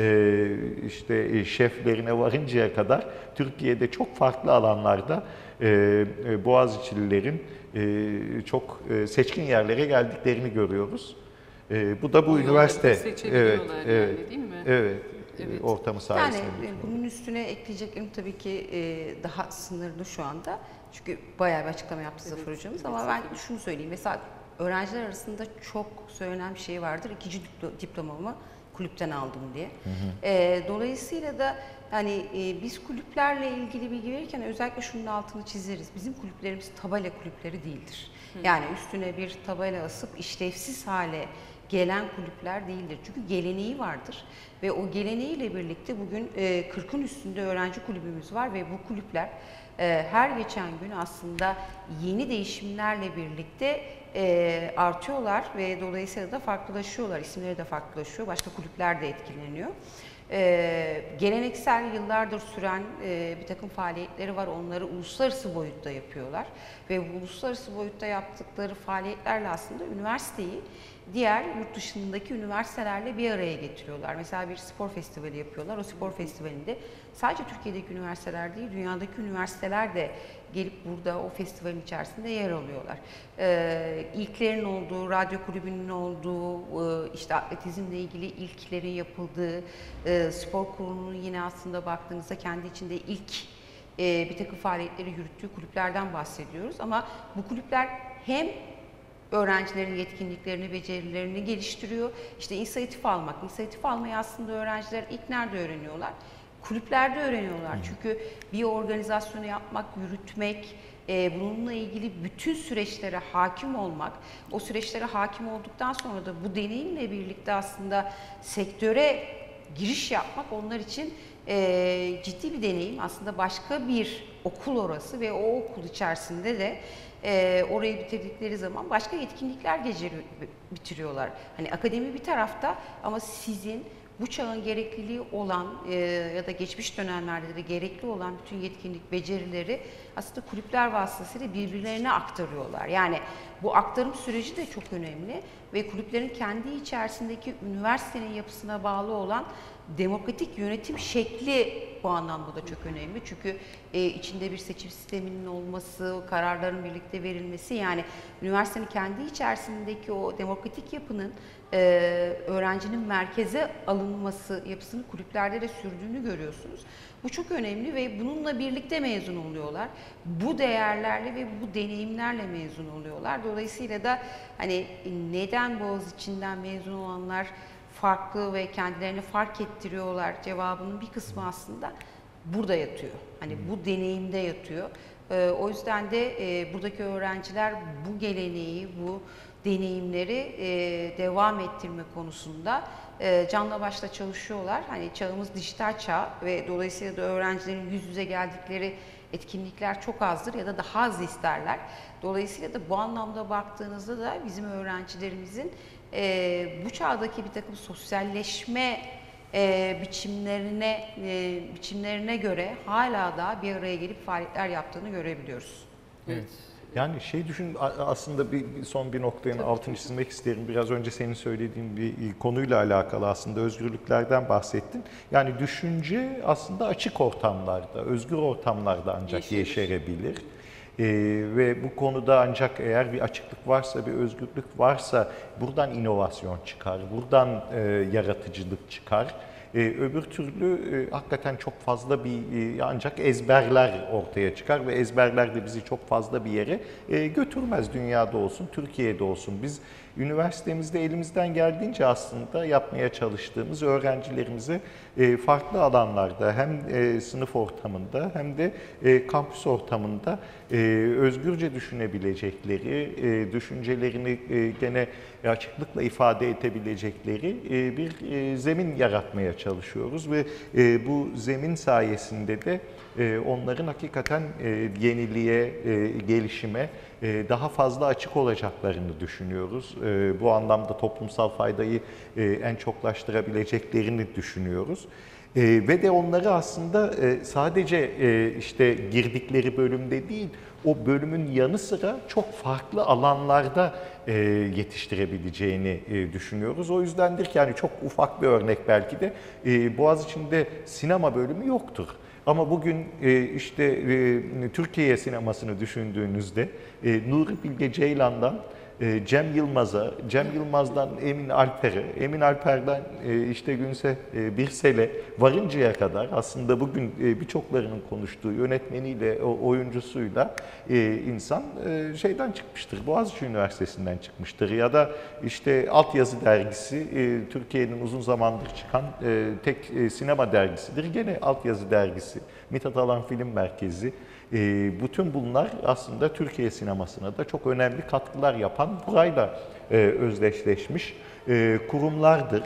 şeflerine varıncaya kadar Türkiye'de çok farklı alanlarda Boğaziçi'lilerin çok seçkin yerlere geldiklerini görüyoruz. Bu da bu üniversite değil mi? Evet. Ortamı sayesinde. Yani bunun üstüne ekleyeceklerim tabii ki daha sınırlı şu anda. Çünkü bayağı bir açıklama yaptı Zafer Hocamız ama ben şunu söyleyeyim. Mesela öğrenciler arasında çok söylenen bir şey vardır. 2. diplomamı kulüpten aldım diye. Dolayısıyla da biz kulüplerle ilgili bilgi verirken özellikle şunun altını çizeriz. Bizim kulüplerimiz tabela kulüpleri değildir. Yani üstüne bir tabela asıp işlevsiz hale gelen kulüpler değildir. Çünkü geleneği vardır ve o geleneğiyle birlikte bugün 40'ın üstünde öğrenci kulübümüz var ve bu kulüpler her geçen gün aslında yeni değişimlerle birlikte artıyorlar ve dolayısıyla da farklılaşıyorlar. İsimleri de farklılaşıyor. Başka kulüpler de etkileniyor. Geleneksel yıllardır süren bir takım faaliyetleri var. Onları uluslararası boyutta yapıyorlar. Ve bu uluslararası boyutta yaptıkları faaliyetlerle aslında üniversiteyi diğer yurt dışındaki üniversitelerle bir araya getiriyorlar. Mesela bir spor festivali yapıyorlar. O spor festivalinde sadece Türkiye'deki üniversiteler değil, dünyadaki üniversiteler de gelip burada o festivalin içerisinde yer alıyorlar. İlklerin olduğu, radyo kulübünün olduğu, atletizmle ilgili ilklerin yapıldığı, spor kurulunun yine aslında baktığınızda kendi içinde ilk bir takım faaliyetleri yürüttüğü kulüplerden bahsediyoruz. Ama bu kulüpler hem öğrencilerin yetkinliklerini, becerilerini geliştiriyor. İşte inisiyatif almak, inisiyatif almayı aslında öğrenciler ilk nerede öğreniyorlar? Kulüplerde öğreniyorlar. Çünkü bir organizasyonu yapmak, yürütmek, bununla ilgili bütün süreçlere hakim olmak, o süreçlere hakim olduktan sonra da bu deneyimle birlikte aslında sektöre giriş yapmak onlar için ciddi bir deneyim. Aslında başka bir okul orası ve o okul içerisinde de orayı bitirdikleri zaman başka yetkinlikler bitiriyorlar. Hani akademi bir tarafta ama sizin bu çağın gerekliliği olan ya da geçmiş dönemlerde de gerekli olan bütün yetkinlik, becerileri aslında kulüpler vasıtasıyla birbirlerine aktarıyorlar. Yani bu aktarım süreci de çok önemli ve kulüplerin kendi içerisindeki üniversitenin yapısına bağlı olan demokratik yönetim şekli bu anlamda da çok önemli. Çünkü içinde bir seçim sisteminin olması, kararların birlikte verilmesi, yani üniversitenin kendi içerisindeki o demokratik yapının öğrencinin merkeze alınması yapısını kulüplerde de sürdüğünü görüyorsunuz. Bu çok önemli ve bununla birlikte mezun oluyorlar. Bu değerlerle ve bu deneyimlerle mezun oluyorlar. Dolayısıyla da hani neden Boğaziçi'nden mezun olanlar farklı ve kendilerini fark ettiriyorlar cevabının bir kısmı aslında burada yatıyor. Hani bu deneyimde yatıyor. O yüzden de buradaki öğrenciler bu geleneği, bu deneyimleri devam ettirme konusunda canla başla çalışıyorlar. Hani çağımız dijital çağ ve dolayısıyla da öğrencilerin yüz yüze geldikleri etkinlikler çok azdır ya da daha az isterler. Dolayısıyla da bu anlamda baktığınızda da bizim öğrencilerimizin bu çağdaki bir takım sosyalleşme biçimlerine göre hala da bir araya gelip faaliyetler yaptığını görebiliyoruz. Evet. Yani düşün, aslında son bir noktaya altını çizmek isterim. Biraz önce senin söylediğin bir konuyla alakalı aslında özgürlüklerden bahsettin. Yani düşünce aslında açık ortamlarda, özgür ortamlarda ancak yeşerebilir. Ve bu konuda ancak eğer bir açıklık varsa, bir özgürlük varsa buradan inovasyon çıkar, buradan yaratıcılık çıkar. Öbür türlü hakikaten çok fazla bir ancak ezberler ortaya çıkar ve ezberler de bizi çok fazla bir yere götürmez, dünyada olsun, Türkiye'de olsun. Biz üniversitemizde elimizden geldiğince aslında yapmaya çalıştığımız öğrencilerimize farklı alanlarda hem sınıf ortamında hem de kampüs ortamında özgürce düşünebilecekleri, düşüncelerini gene açıklıkla ifade edebilecekleri bir zemin yaratmaya çalışıyoruz ve bu zemin sayesinde de onların hakikaten yeniliğe, gelişime daha fazla açık olacaklarını düşünüyoruz. Bu anlamda toplumsal faydayı en çoklaştırabileceklerini düşünüyoruz. Ve de onları aslında sadece işte girdikleri bölümde değil, o bölümün yanı sıra çok farklı alanlarda yetiştirebileceğini düşünüyoruz. O yüzdendir ki yani çok ufak bir örnek belki de Boğaziçi'nde sinema bölümü yoktur. Ama bugün işte Türkiye sinemasını düşündüğünüzde Nuri Bilge Ceylan'dan Cem Yılmaz'a, Cem Yılmaz'dan Emin Alper'e, Emin Alper'den işte Günse Birsel'e varıncaya kadar aslında bugün birçoklarının konuştuğu yönetmeniyle, oyuncusuyla insan şeyden çıkmıştır, Boğaziçi Üniversitesi'nden çıkmıştır. Ya da işte Altyazı dergisi Türkiye'nin uzun zamandır çıkan tek sinema dergisidir. Gene Altyazı dergisi, Mithat Alan Film Merkezi. Bütün bunlar aslında Türkiye sinemasına da çok önemli katkılar yapan, burayla özdeşleşmiş kurumlardır.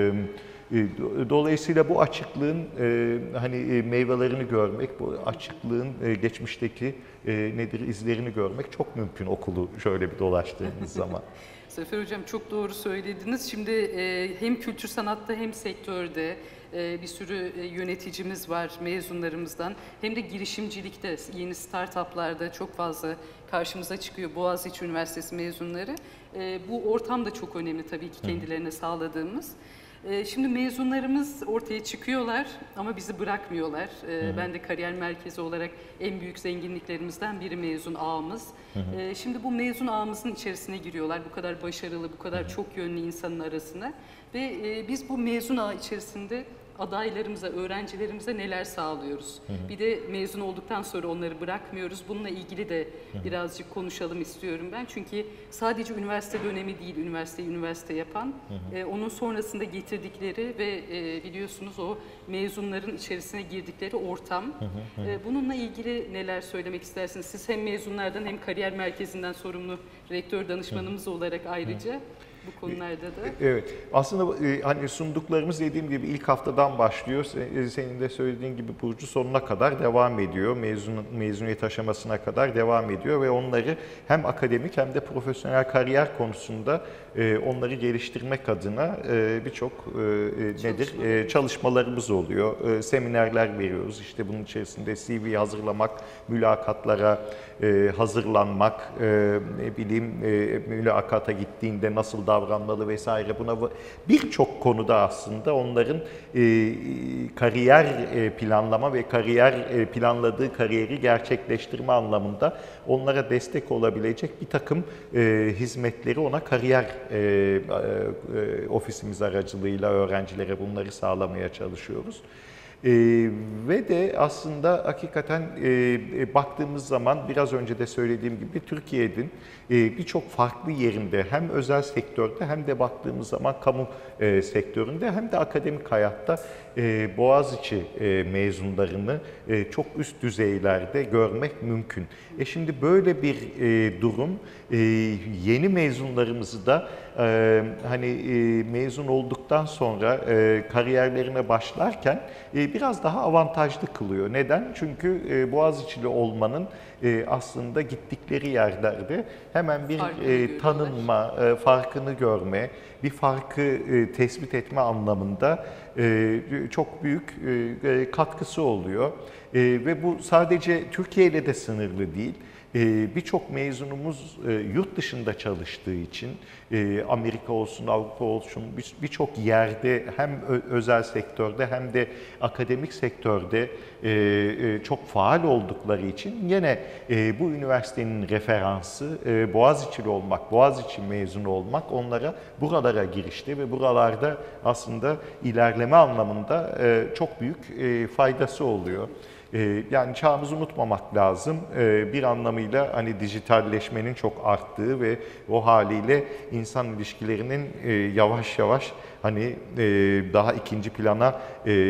Dolayısıyla bu açıklığın hani meyvelerini görmek, bu açıklığın geçmişteki izlerini görmek çok mümkün okulu şöyle bir dolaştığınız zaman. Zafer Hocam çok doğru söylediniz. Şimdi hem kültür sanatta hem sektörde bir sürü yöneticimiz var mezunlarımızdan. Hem de girişimcilikte, yeni startuplarda çok fazla karşımıza çıkıyor Boğaziçi Üniversitesi mezunları. Bu ortam da çok önemli tabii ki kendilerine sağladığımız. Şimdi mezunlarımız ortaya çıkıyorlar ama bizi bırakmıyorlar. Ben de kariyer merkezi olarak en büyük zenginliklerimizden biri mezun ağımız. Şimdi bu mezun ağımızın içerisine giriyorlar. Bu kadar başarılı, bu kadar çok yönlü insanın arasına. Ve biz bu mezun ağı içerisinde adaylarımıza, öğrencilerimize neler sağlıyoruz? Bir de mezun olduktan sonra onları bırakmıyoruz. Bununla ilgili de birazcık konuşalım istiyorum ben. Çünkü sadece üniversite dönemi değil, üniversiteyi üniversite yapan, onun sonrasında getirdikleri ve biliyorsunuz o mezunların içerisine girdikleri ortam. Bununla ilgili neler söylemek istersiniz? Siz hem mezunlardan hem kariyer merkezinden sorumlu rektör danışmanımız olarak ayrıca bu konularda da. Evet. Aslında hani sunduklarımız dediğim gibi ilk haftadan başlıyor. Senin de söylediğin gibi Burcu sonuna kadar devam ediyor. Mezuniyet aşamasına kadar devam ediyor ve onları hem akademik hem de profesyonel kariyer konusunda onları geliştirmek adına birçok çalışmalarımız oluyor. Seminerler veriyoruz. İşte bunun içerisinde CV hazırlamak, mülakatlara hazırlanmak, ne bileyim mülakata gittiğinde nasıl davranmalı vesaire, buna birçok konuda aslında onların kariyer planlama ve planladığı kariyeri gerçekleştirme anlamında onlara destek olabilecek bir takım hizmetleri ona kariyer ofisimiz aracılığıyla öğrencilere bunları sağlamaya çalışıyoruz. Ve de aslında hakikaten baktığımız zaman biraz önce de söylediğim gibi Türkiye'nin birçok farklı yerinde hem özel sektörde hem de baktığımız zaman kamu sektöründe hem de akademik hayatta Boğaziçi mezunlarını çok üst düzeylerde görmek mümkün. Şimdi böyle bir durum yeni mezunlarımızı da hani mezun olduktan sonra kariyerlerine başlarken biraz daha avantajlı kılıyor. Neden? Çünkü Boğaziçi'li olmanın aslında gittikleri yerlerde hemen bir tanınma, farkını görme, bir farkı tespit etme anlamında çok büyük katkısı oluyor. Ve bu sadece Türkiye ile de sınırlı değil. Birçok mezunumuz yurt dışında çalıştığı için Amerika olsun, Avrupa olsun birçok yerde hem özel sektörde hem de akademik sektörde çok faal oldukları için yine bu üniversitenin referansı Boğaziçi'li olmak, Boğaziçi mezunu olmak onlara buralara girişte ve buralarda aslında ilerleme anlamında çok büyük faydası oluyor. Yani çağımızı unutmamak lazım. Bir anlamıyla hani dijitalleşmenin çok arttığı ve o haliyle insan ilişkilerinin yavaş yavaş hani daha ikinci plana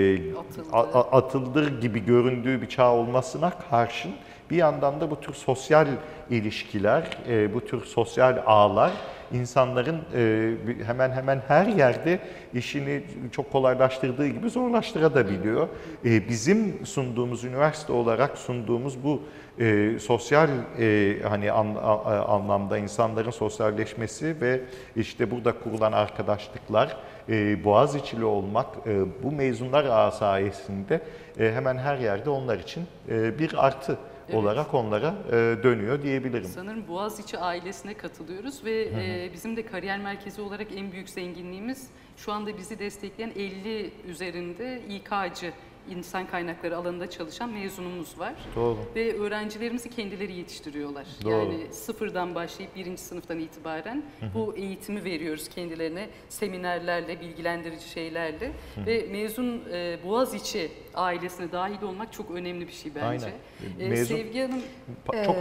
atıldığı gibi göründüğü bir çağ olmasına karşın bir yandan da bu tür sosyal ilişkiler, bu tür sosyal ağlar insanların hemen hemen her yerde işini çok kolaylaştırdığı gibi zorlaştırabiliyor. Bizim sunduğumuz, üniversite olarak sunduğumuz bu sosyal hani anlamda insanların sosyalleşmesi ve işte burada kurulan arkadaşlıklar, Boğaziçi'li olmak bu mezunlar ağı sayesinde hemen her yerde onlar için bir artı olarak onlara dönüyor diyebilirim. Sanırım Boğaziçi ailesine katılıyoruz ve bizim de kariyer merkezi olarak en büyük zenginliğimiz şu anda bizi destekleyen 50 üzerinde İK'cı, insan kaynakları alanında çalışan mezunumuz var. Doğru. Ve öğrencilerimizi kendileri yetiştiriyorlar. Doğru. Yani sıfırdan başlayıp 1. sınıftan itibaren bu eğitimi veriyoruz kendilerine seminerlerle, bilgilendirici şeylerle ve mezun Boğaziçi ailesine dahil olmak çok önemli bir şey bence. Aynen. Sevgi Hanım, çok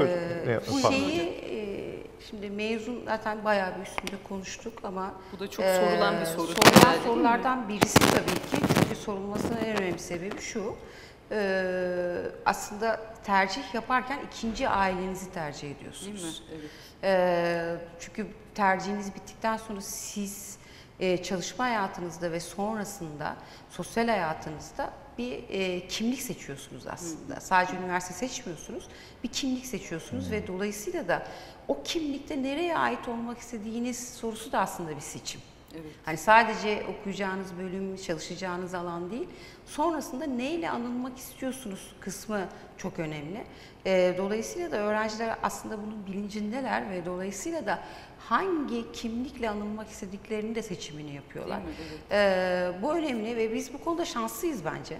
şimdi mezun zaten bayağı bir üstünde konuştuk ama bu da çok sorulan bir soru. Sorulan sorulardan birisi tabii ki, çünkü sorulmasının en önemli sebebi şu. Aslında tercih yaparken ikinci ailenizi tercih ediyorsunuz. Değil mi? Evet. Çünkü tercihiniz bittikten sonra siz çalışma hayatınızda ve sonrasında sosyal hayatınızda bir kimlik seçiyorsunuz aslında. Sadece üniversite seçmiyorsunuz, bir kimlik seçiyorsunuz ve dolayısıyla da o kimlikte nereye ait olmak istediğiniz sorusu da aslında bir seçim. Evet. Hani sadece okuyacağınız bölüm, çalışacağınız alan değil, sonrasında neyle anılmak istiyorsunuz kısmı çok önemli. Dolayısıyla da öğrenciler aslında bunun bilincindeler ve dolayısıyla da hangi kimlikle anılmak istediklerini de seçimini yapıyorlar. Evet. Bu önemli ve biz bu konuda şanslıyız bence.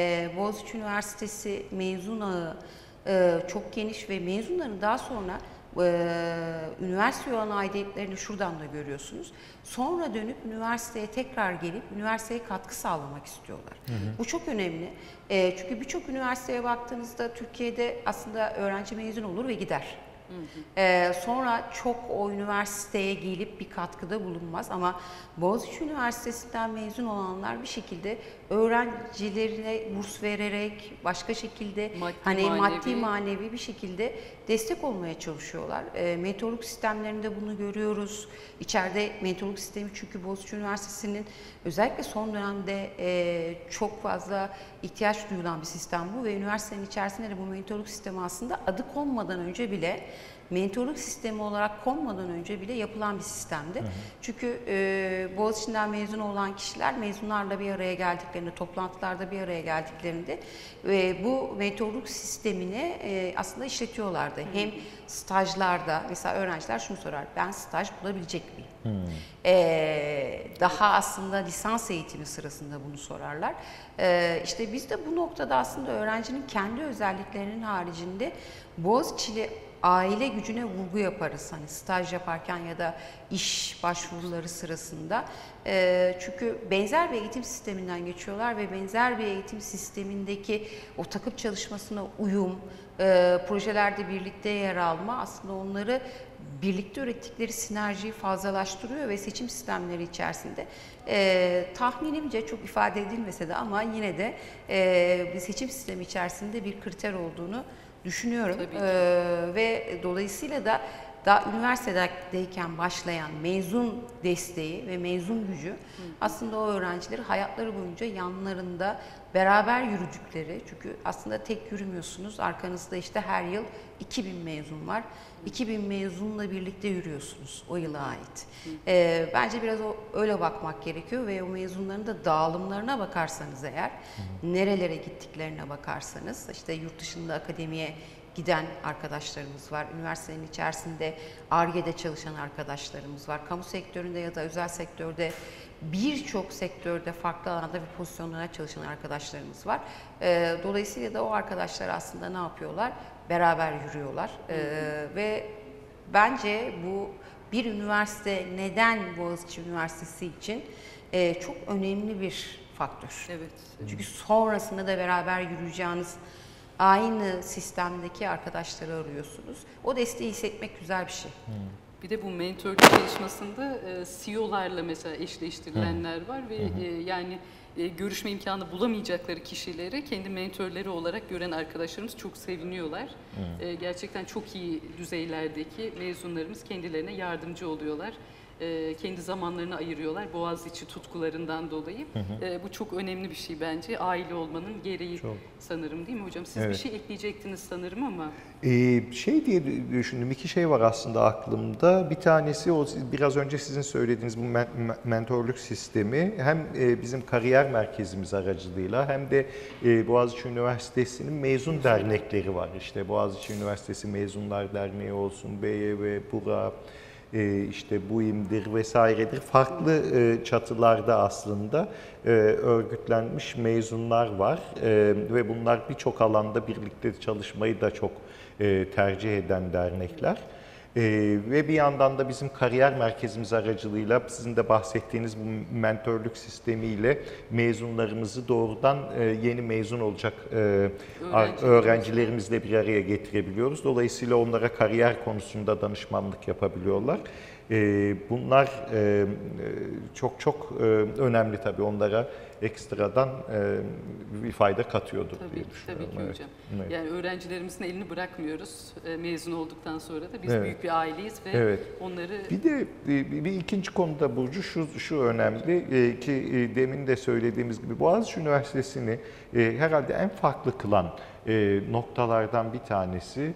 Boğaziçi Üniversitesi mezun ağı çok geniş ve mezunların daha sonra üniversiteye olan aidiyetlerini şuradan da görüyorsunuz. Sonra dönüp üniversiteye tekrar gelip üniversiteye katkı sağlamak istiyorlar. Bu çok önemli. Çünkü birçok üniversiteye baktığınızda Türkiye'de aslında öğrenci mezun olur ve gider. Sonra çok o üniversiteye gelip bir katkıda bulunmaz ama Boğaziçi Üniversitesi'nden mezun olanlar bir şekilde öğrencilerine burs vererek başka şekilde maddi manevi bir şekilde destek olmaya çalışıyorlar. Mentorluk sistemlerinde bunu görüyoruz. İçeride mentorluk sistemi çünkü Boğaziçi Üniversitesi'nin özellikle son dönemde çok fazla ihtiyaç duyulan bir sistem bu ve üniversitenin içerisinde de bu mentorluk sistemi aslında adı konmadan önce bile mentorluk sistemi olarak konmadan önce bile yapılan bir sistemdi. Çünkü Boğaziçi'nden mezun olan kişiler mezunlarla bir araya geldiklerinde, toplantılarda bir araya geldiklerinde bu mentorluk sistemini aslında işletiyorlardı. Hem stajlarda, mesela öğrenciler şunu sorar, ben staj bulabilecek miyim? Daha aslında lisans eğitimi sırasında bunu sorarlar. İşte biz de bu noktada aslında öğrencinin kendi özelliklerinin haricinde Boğaziçi'li aile gücüne vurgu yaparız hani staj yaparken ya da iş başvuruları sırasında. Çünkü benzer bir eğitim sisteminden geçiyorlar ve benzer bir eğitim sistemindeki o takım çalışmasına uyum, projelerde birlikte yer alma aslında onları birlikte ürettikleri sinerjiyi fazlalaştırıyor ve seçim sistemleri içerisinde tahminimce çok ifade edilmese de ama yine de bir seçim sistemi içerisinde bir kriter olduğunu düşünüyorum. Ve dolayısıyla da daha üniversitedeyken başlayan mezun desteği ve mezun gücü aslında o öğrencileri hayatları boyunca yanlarında beraber yürüdükleri, çünkü aslında tek yürümüyorsunuz, arkanızda işte her yıl 2000 mezun var. 2000 mezunla birlikte yürüyorsunuz o yıla ait. Bence biraz öyle bakmak gerekiyor ve o mezunların da dağılımlarına bakarsanız eğer, nerelere gittiklerine bakarsanız, işte yurt dışında akademiye giden arkadaşlarımız var, üniversitenin içerisinde Ar-Ge'de çalışan arkadaşlarımız var, kamu sektöründe ya da özel sektörde birçok sektörde farklı alanda bir pozisyonlara çalışan arkadaşlarımız var. Dolayısıyla da o arkadaşlar aslında ne yapıyorlar? Beraber yürüyorlar ve bence bu bir üniversite neden Boğaziçi Üniversitesi için çok önemli bir faktör. Evet. Çünkü sonrasında da beraber yürüyeceğiniz aynı sistemdeki arkadaşları arıyorsunuz. O desteği hissetmek güzel bir şey. Bir de bu mentorluk çalışmasında CEO'larla mesela eşleştirilenler var ve yani görüşme imkanı bulamayacakları kişileri kendi mentörleri olarak gören arkadaşlarımız çok seviniyorlar. Gerçekten çok iyi düzeylerdeki mezunlarımız kendilerine yardımcı oluyorlar. Kendi zamanlarını ayırıyorlar Boğaziçi tutkularından dolayı. Bu çok önemli bir şey bence. Aile olmanın gereği sanırım, değil mi hocam? Siz bir şey ekleyecektiniz sanırım ama. Şey diye düşündüm, iki şey var aslında aklımda. Bir tanesi o biraz önce sizin söylediğiniz bu mentorluk sistemi hem bizim kariyer merkezimiz aracılığıyla hem de Boğaziçi Üniversitesi'nin mezun dernekleri var. İşte Boğaziçi Üniversitesi Mezunlar Derneği olsun, BYV, BURA, işte BUİM'dir vesairedir. Farklı çatılarda aslında örgütlenmiş mezunlar var ve bunlar birçok alanda birlikte çalışmayı da çok tercih eden dernekler. Ve bir yandan da bizim kariyer merkezimiz aracılığıyla sizin de bahsettiğiniz bu mentörlük sistemiyle mezunlarımızı doğrudan yeni mezun olacak öğrencilerimizle bir araya getirebiliyoruz. Dolayısıyla onlara kariyer konusunda danışmanlık yapabiliyorlar. Bunlar çok önemli tabii, onlara ekstradan bir fayda katıyordur diye düşünüyorum. Tabii ki hocam. Evet. Yani öğrencilerimizin elini bırakmıyoruz mezun olduktan sonra da. Biz büyük bir aileyiz ve onları... Bir de bir ikinci konuda Burcu şu önemli ki demin de söylediğimiz gibi Boğaziçi Üniversitesi'ni herhalde en farklı kılan noktalardan bir tanesi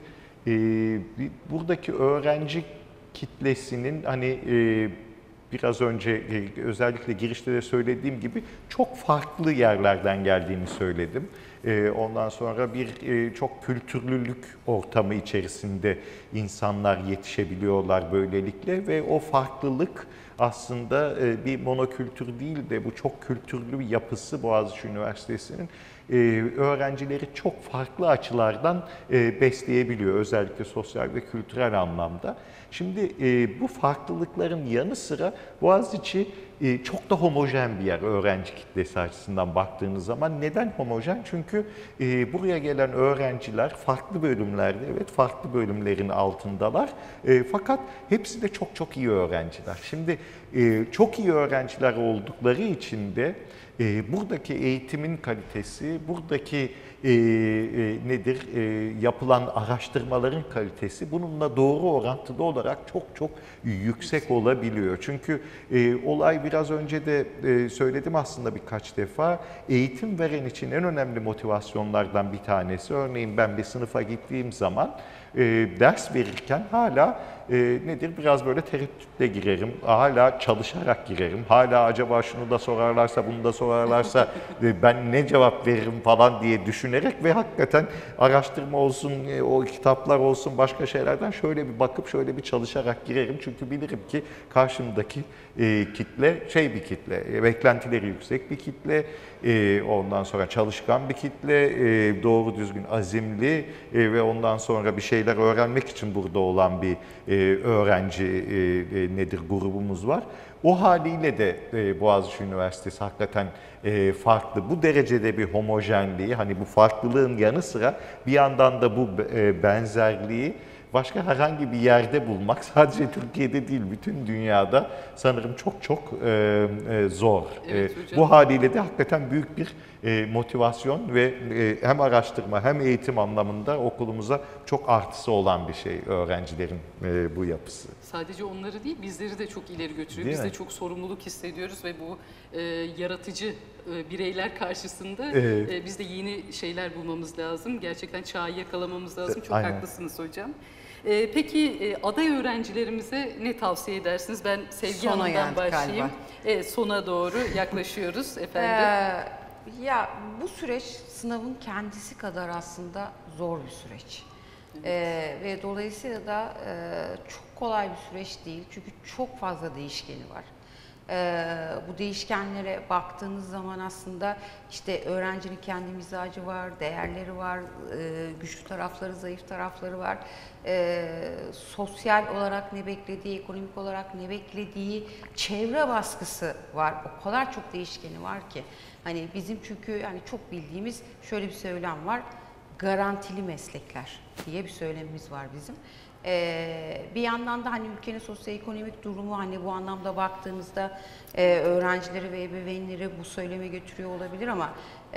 buradaki öğrenci kitlesinin hani biraz önce özellikle girişte de söylediğim gibi çok farklı yerlerden geldiğini söyledim. Ondan sonra bir çok kültürlülük ortamı içerisinde insanlar yetişebiliyorlar böylelikle ve o farklılık aslında bir monokültür değil de bu çok kültürlü bir yapısı Boğaziçi Üniversitesi'nin öğrencileri çok farklı açılardan besleyebiliyor. Özellikle sosyal ve kültürel anlamda. Şimdi bu farklılıkların yanı sıra Boğaziçi çok da homojen bir yer öğrenci kitlesi açısından baktığınız zaman. Neden homojen? Çünkü buraya gelen öğrenciler farklı bölümlerde, evet farklı bölümlerin altındalar. Fakat hepsi de çok çok iyi öğrenciler. Şimdi çok iyi öğrenciler oldukları için de buradaki eğitimin kalitesi, buradaki yapılan araştırmaların kalitesi bununla doğru orantılı olarak çok çok yüksek olabiliyor. Çünkü olay biraz önce de söyledim aslında birkaç defa, eğitim veren için en önemli motivasyonlardan bir tanesi. Örneğin ben bir sınıfa gittiğim zaman ders verirken hala biraz böyle tereddütle girerim, hala çalışarak girerim, hala acaba şunu da sorarlarsa, bunu da sorarlarsa ben ne cevap veririm falan diye düşünerek ve hakikaten araştırma olsun, o kitaplar olsun, başka şeylerden şöyle bir bakıp şöyle bir çalışarak girerim. Çünkü bilirim ki karşımdaki kitle bir kitle, beklentileri yüksek bir kitle, ondan sonra çalışkan bir kitle, doğru düzgün azimli ve ondan sonra bir şeyler öğrenmek için burada olan bir öğrenci grubumuz var. O haliyle de Boğaziçi Üniversitesi hakikaten farklı. Bu derecede bir homojenliği, hani bu farklılığın yanı sıra bir yandan da bu benzerliği başka herhangi bir yerde bulmak sadece Türkiye'de değil bütün dünyada sanırım çok çok zor. Evet, bu haliyle de hakikaten büyük bir motivasyon ve hem araştırma hem eğitim anlamında okulumuza çok artısı olan bir şey öğrencilerin bu yapısı. Sadece onları değil, bizleri de çok ileri götürüyor. Değil Biz mi? de çok sorumluluk hissediyoruz ve bu yaratıcı bireyler karşısında biz de yeni şeyler bulmamız lazım. Gerçekten çağı yakalamamız lazım. Çok Aynen. haklısınız hocam. Peki aday öğrencilerimize ne tavsiye edersiniz? Ben Sevgi Sona Hanım'dan geldik başlayayım. galiba. Evet, sona doğru yaklaşıyoruz efendim. Ya bu süreç sınavın kendisi kadar aslında zor bir süreç. Ve dolayısıyla da çok kolay bir süreç değil. Çünkü çok fazla değişkeni var. Bu değişkenlere baktığınız zaman aslında işte öğrencinin kendi mizacı var, değerleri var, güçlü tarafları, zayıf tarafları var. Sosyal olarak ne beklediği, ekonomik olarak ne beklediği, çevre baskısı var. O kadar çok değişkeni var ki. Hani bizim çünkü yani çok bildiğimiz şöyle bir söylem var. Garantili meslekler diye bir söylemimiz var bizim. Bir yandan da hani ülkenin sosyoekonomik durumu hani bu anlamda baktığınızda öğrencileri ve ebeveynleri bu söyleme götürüyor olabilir ama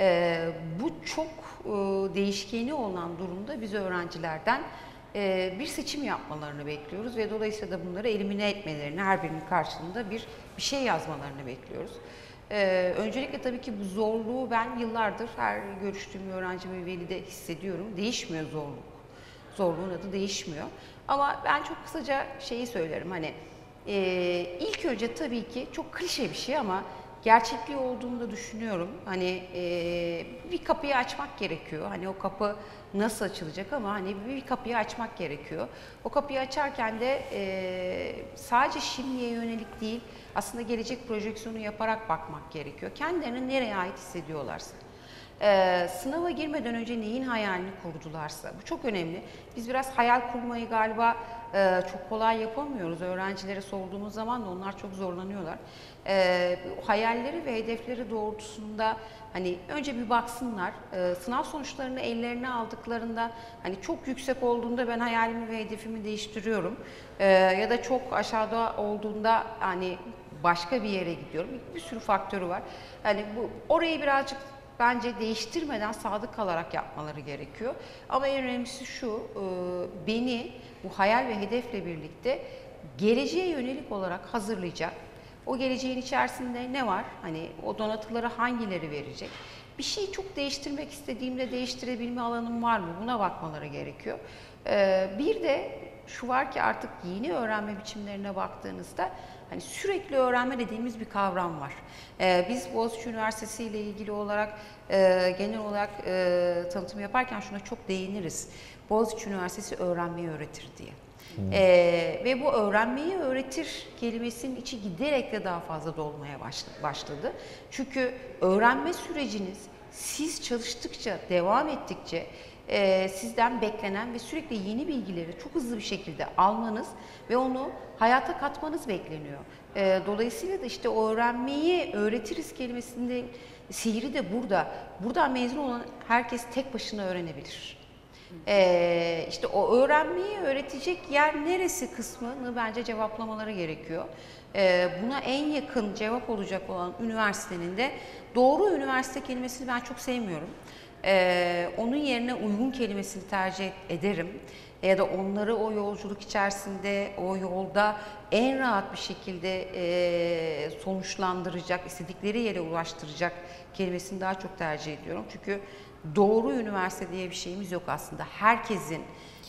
bu çok değişkeni olan durumda biz öğrencilerden bir seçim yapmalarını bekliyoruz ve dolayısıyla da bunları elimine etmelerini, her birinin karşılığında bir şey yazmalarını bekliyoruz. Öncelikle tabii ki bu zorluğu ben yıllardır her görüştüğüm öğrenci ve velide hissediyorum. Değişmiyor zorluk. Zorluğun adı değişmiyor. Ama ben çok kısaca şeyi söylerim hani ilk önce tabii ki çok klişe bir şey ama gerçekliği olduğunu da düşünüyorum. Hani bir kapıyı açmak gerekiyor. Hani o kapı nasıl açılacak ama hani bir kapıyı açmak gerekiyor. O kapıyı açarken de sadece şimdiye yönelik değil aslında gelecek projeksiyonu yaparak bakmak gerekiyor. Kendilerini nereye ait hissediyorlarsa. Sınava girmeden önce neyin hayalini kurdularsa, bu çok önemli. Biz biraz hayal kurmayı galiba çok kolay yapamıyoruz. Öğrencilere sorduğumuz zaman da onlar çok zorlanıyorlar. Hayalleri ve hedefleri doğrultusunda hani önce bir baksınlar, sınav sonuçlarını ellerine aldıklarında hani çok yüksek olduğunda ben hayalimi ve hedefimi değiştiriyorum. Ya da çok aşağıda olduğunda hani başka bir yere gidiyorum. Bir sürü faktörü var. Hani orayı birazcık bence değiştirmeden sadık kalarak yapmaları gerekiyor. Ama en önemlisi şu, beni bu hayal ve hedefle birlikte geleceğe yönelik olarak hazırlayacak. O geleceğin içerisinde ne var? Hani o donatıları hangileri verecek? Bir şeyi çok değiştirmek istediğimde değiştirebilme alanım var mı? Buna bakmaları gerekiyor. Bir de şu var ki artık yeni öğrenme biçimlerine baktığınızda hani sürekli öğrenme dediğimiz bir kavram var. Biz Boğaziçi Üniversitesi ile ilgili olarak genel olarak tanıtım yaparken şuna çok değiniriz. Boğaziçi Üniversitesi öğrenmeyi öğretir diye. Ve bu öğrenmeyi öğretir kelimesinin içi giderek de daha fazla dolmaya başladı. Çünkü öğrenme süreciniz siz çalıştıkça, devam ettikçe sizden beklenen ve sürekli yeni bilgileri çok hızlı bir şekilde almanız ve onu hayata katmanız bekleniyor. Dolayısıyla da işte öğrenmeyi öğretiriz kelimesinde sihri de burada. Buradan mezun olan herkes tek başına öğrenebilir. İşte o öğrenmeyi öğretecek yer neresi kısmını bence cevaplamaları gerekiyor. Buna en yakın cevap olacak olan üniversitenin de doğru üniversite kelimesini ben çok sevmiyorum. Onun yerine uygun kelimesini tercih ederim. Ya da onları o yolculuk içerisinde, o yolda en rahat bir şekilde sonuçlandıracak, istedikleri yere ulaştıracak kelimesini daha çok tercih ediyorum. Çünkü doğru üniversite diye bir şeyimiz yok aslında. Herkesin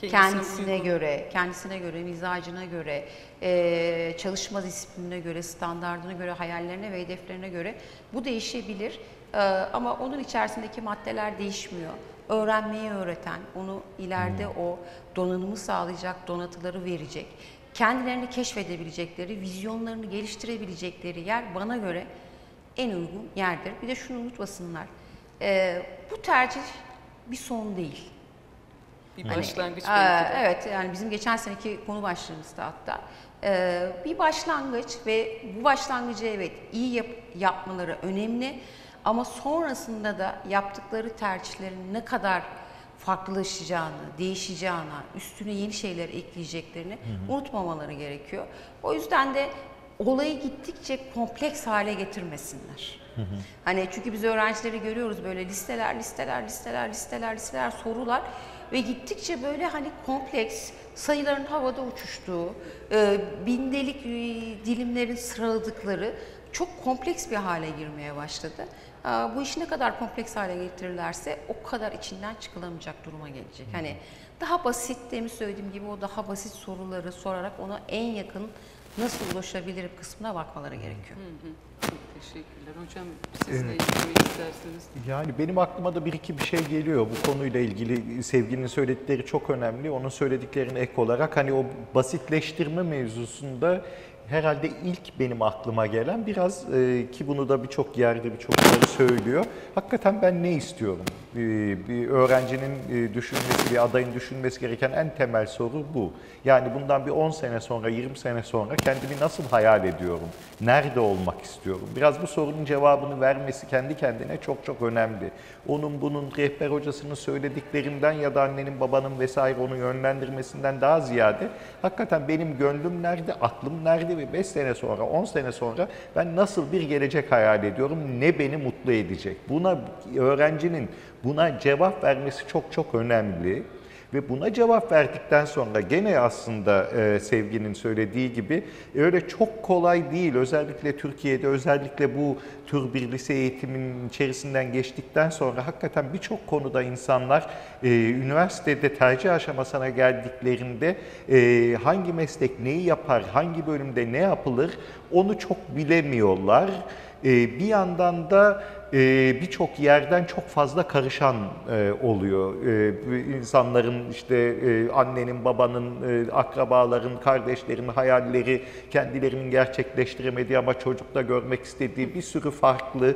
kendisine göre, mizacına göre, çalışma disiplinine göre, standardına göre, hayallerine ve hedeflerine göre bu değişebilir. Ama onun içerisindeki maddeler değişmiyor. Öğrenmeyi öğreten, onu ileride o donanımı sağlayacak donatıları verecek, kendilerini keşfedebilecekleri, vizyonlarını geliştirebilecekleri yer bana göre en uygun yerdir. Bir de şunu unutmasınlar, bu tercih bir son değil. Bir başlangıç belki de. Evet, yani bizim geçen seneki konu başlığımızda hatta bir başlangıç ve bu başlangıcı evet iyi yapmaları önemli ama sonrasında da yaptıkları tercihlerin ne kadar farklılaşacağını, değişeceğini, üstüne yeni şeyler ekleyeceklerini unutmamaları gerekiyor. O yüzden de olayı gittikçe kompleks hale getirmesinler. Hani çünkü biz öğrencileri görüyoruz böyle listeler sorular ve gittikçe böyle hani kompleks sayıların havada uçuştuğu, bindelik dilimlerin sıraladıkları çok kompleks bir hale girmeye başladı. Bu işi ne kadar kompleks hale getirirlerse o kadar içinden çıkılamayacak duruma gelecek. Hani daha basit, demin söylediğim gibi o daha basit soruları sorarak ona en yakın nasıl ulaşabilirim kısmına bakmaları gerekiyor. Çok teşekkürler. Hocam siz ne eklemek istersiniz? Yani benim aklıma da bir iki bir şey geliyor. Bu konuyla ilgili Sevgi'nin söyledikleri çok önemli. Onun söylediklerine ek olarak hani o basitleştirme mevzusunda herhalde ilk benim aklıma gelen biraz ki bunu da birçok yerde birçokları söylüyor. Hakikaten ben ne istiyorum? Bir öğrencinin düşünmesi, bir adayın düşünmesi gereken en temel soru bu. Yani bundan bir 10 sene sonra, 20 sene sonra kendimi nasıl hayal ediyorum? Nerede olmak istiyorum? Biraz bu sorunun cevabını vermesi kendi kendine çok çok önemli. Onun bunun rehber hocasının söylediklerinden ya da annenin babanın vesaire onu yönlendirmesinden daha ziyade hakikaten benim gönlüm nerede, aklım nerede ve 5 sene sonra, 10 sene sonra ben nasıl bir gelecek hayal ediyorum, ne beni mutlu edecek? Buna öğrencinin buna cevap vermesi çok çok önemli. Ve buna cevap verdikten sonra gene aslında Sevgi'nin söylediği gibi öyle çok kolay değil. Özellikle Türkiye'de özellikle bu tür bir lise eğitiminin içerisinden geçtikten sonra hakikaten birçok konuda insanlar üniversitede tercih aşamasına geldiklerinde hangi meslek neyi yapar, hangi bölümde ne yapılır onu çok bilemiyorlar. Bir yandan da birçok yerden çok fazla karışan oluyor. İnsanların işte annenin, babanın, akrabaların, kardeşlerin hayalleri, kendilerinin gerçekleştiremediği ama çocukta görmek istediği bir sürü farklı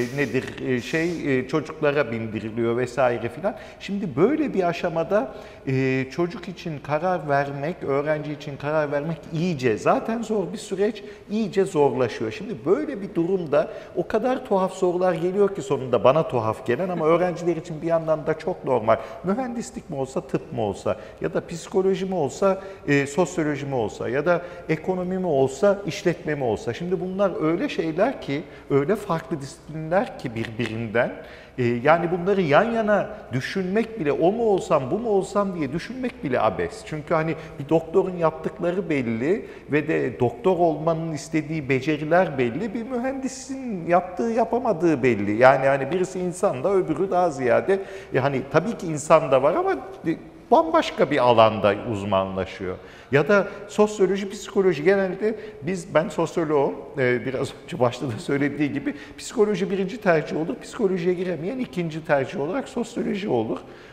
çocuklara bindiriliyor vesaire filan. Şimdi böyle bir aşamada çocuk için karar vermek, öğrenci için karar vermek iyice zaten zor bir süreç, iyice zorlaşıyor. Şimdi böyle bir durumda o kadar tuhaf sorular geliyor ki sonunda bana tuhaf gelen ama öğrenciler için bir yandan da çok normal. Mühendislik mi olsa, tıp mı olsa ya da psikoloji mi olsa, sosyoloji mi olsa ya da ekonomi mi olsa, işletme mi olsa. Şimdi bunlar öyle şeyler ki, öyle farklı disiplinler ki birbirinden. Yani bunları yan yana düşünmek bile, o mu olsam, bu mu olsam diye düşünmek bile abes. Çünkü hani bir doktorun yaptıkları belli ve de doktor olmanın istediği beceriler belli, bir mühendisin yaptığı, yapamadığı belli. Yani hani birisi insan da öbürü daha ziyade, hani tabii ki insan da var ama bambaşka bir alanda uzmanlaşıyor. Ya da sosyoloji, psikoloji genelde ben sosyoloğum, biraz önce başta da söylediği gibi psikoloji birinci tercih olur, psikolojiye giremeyen ikinci tercih olarak sosyoloji olur.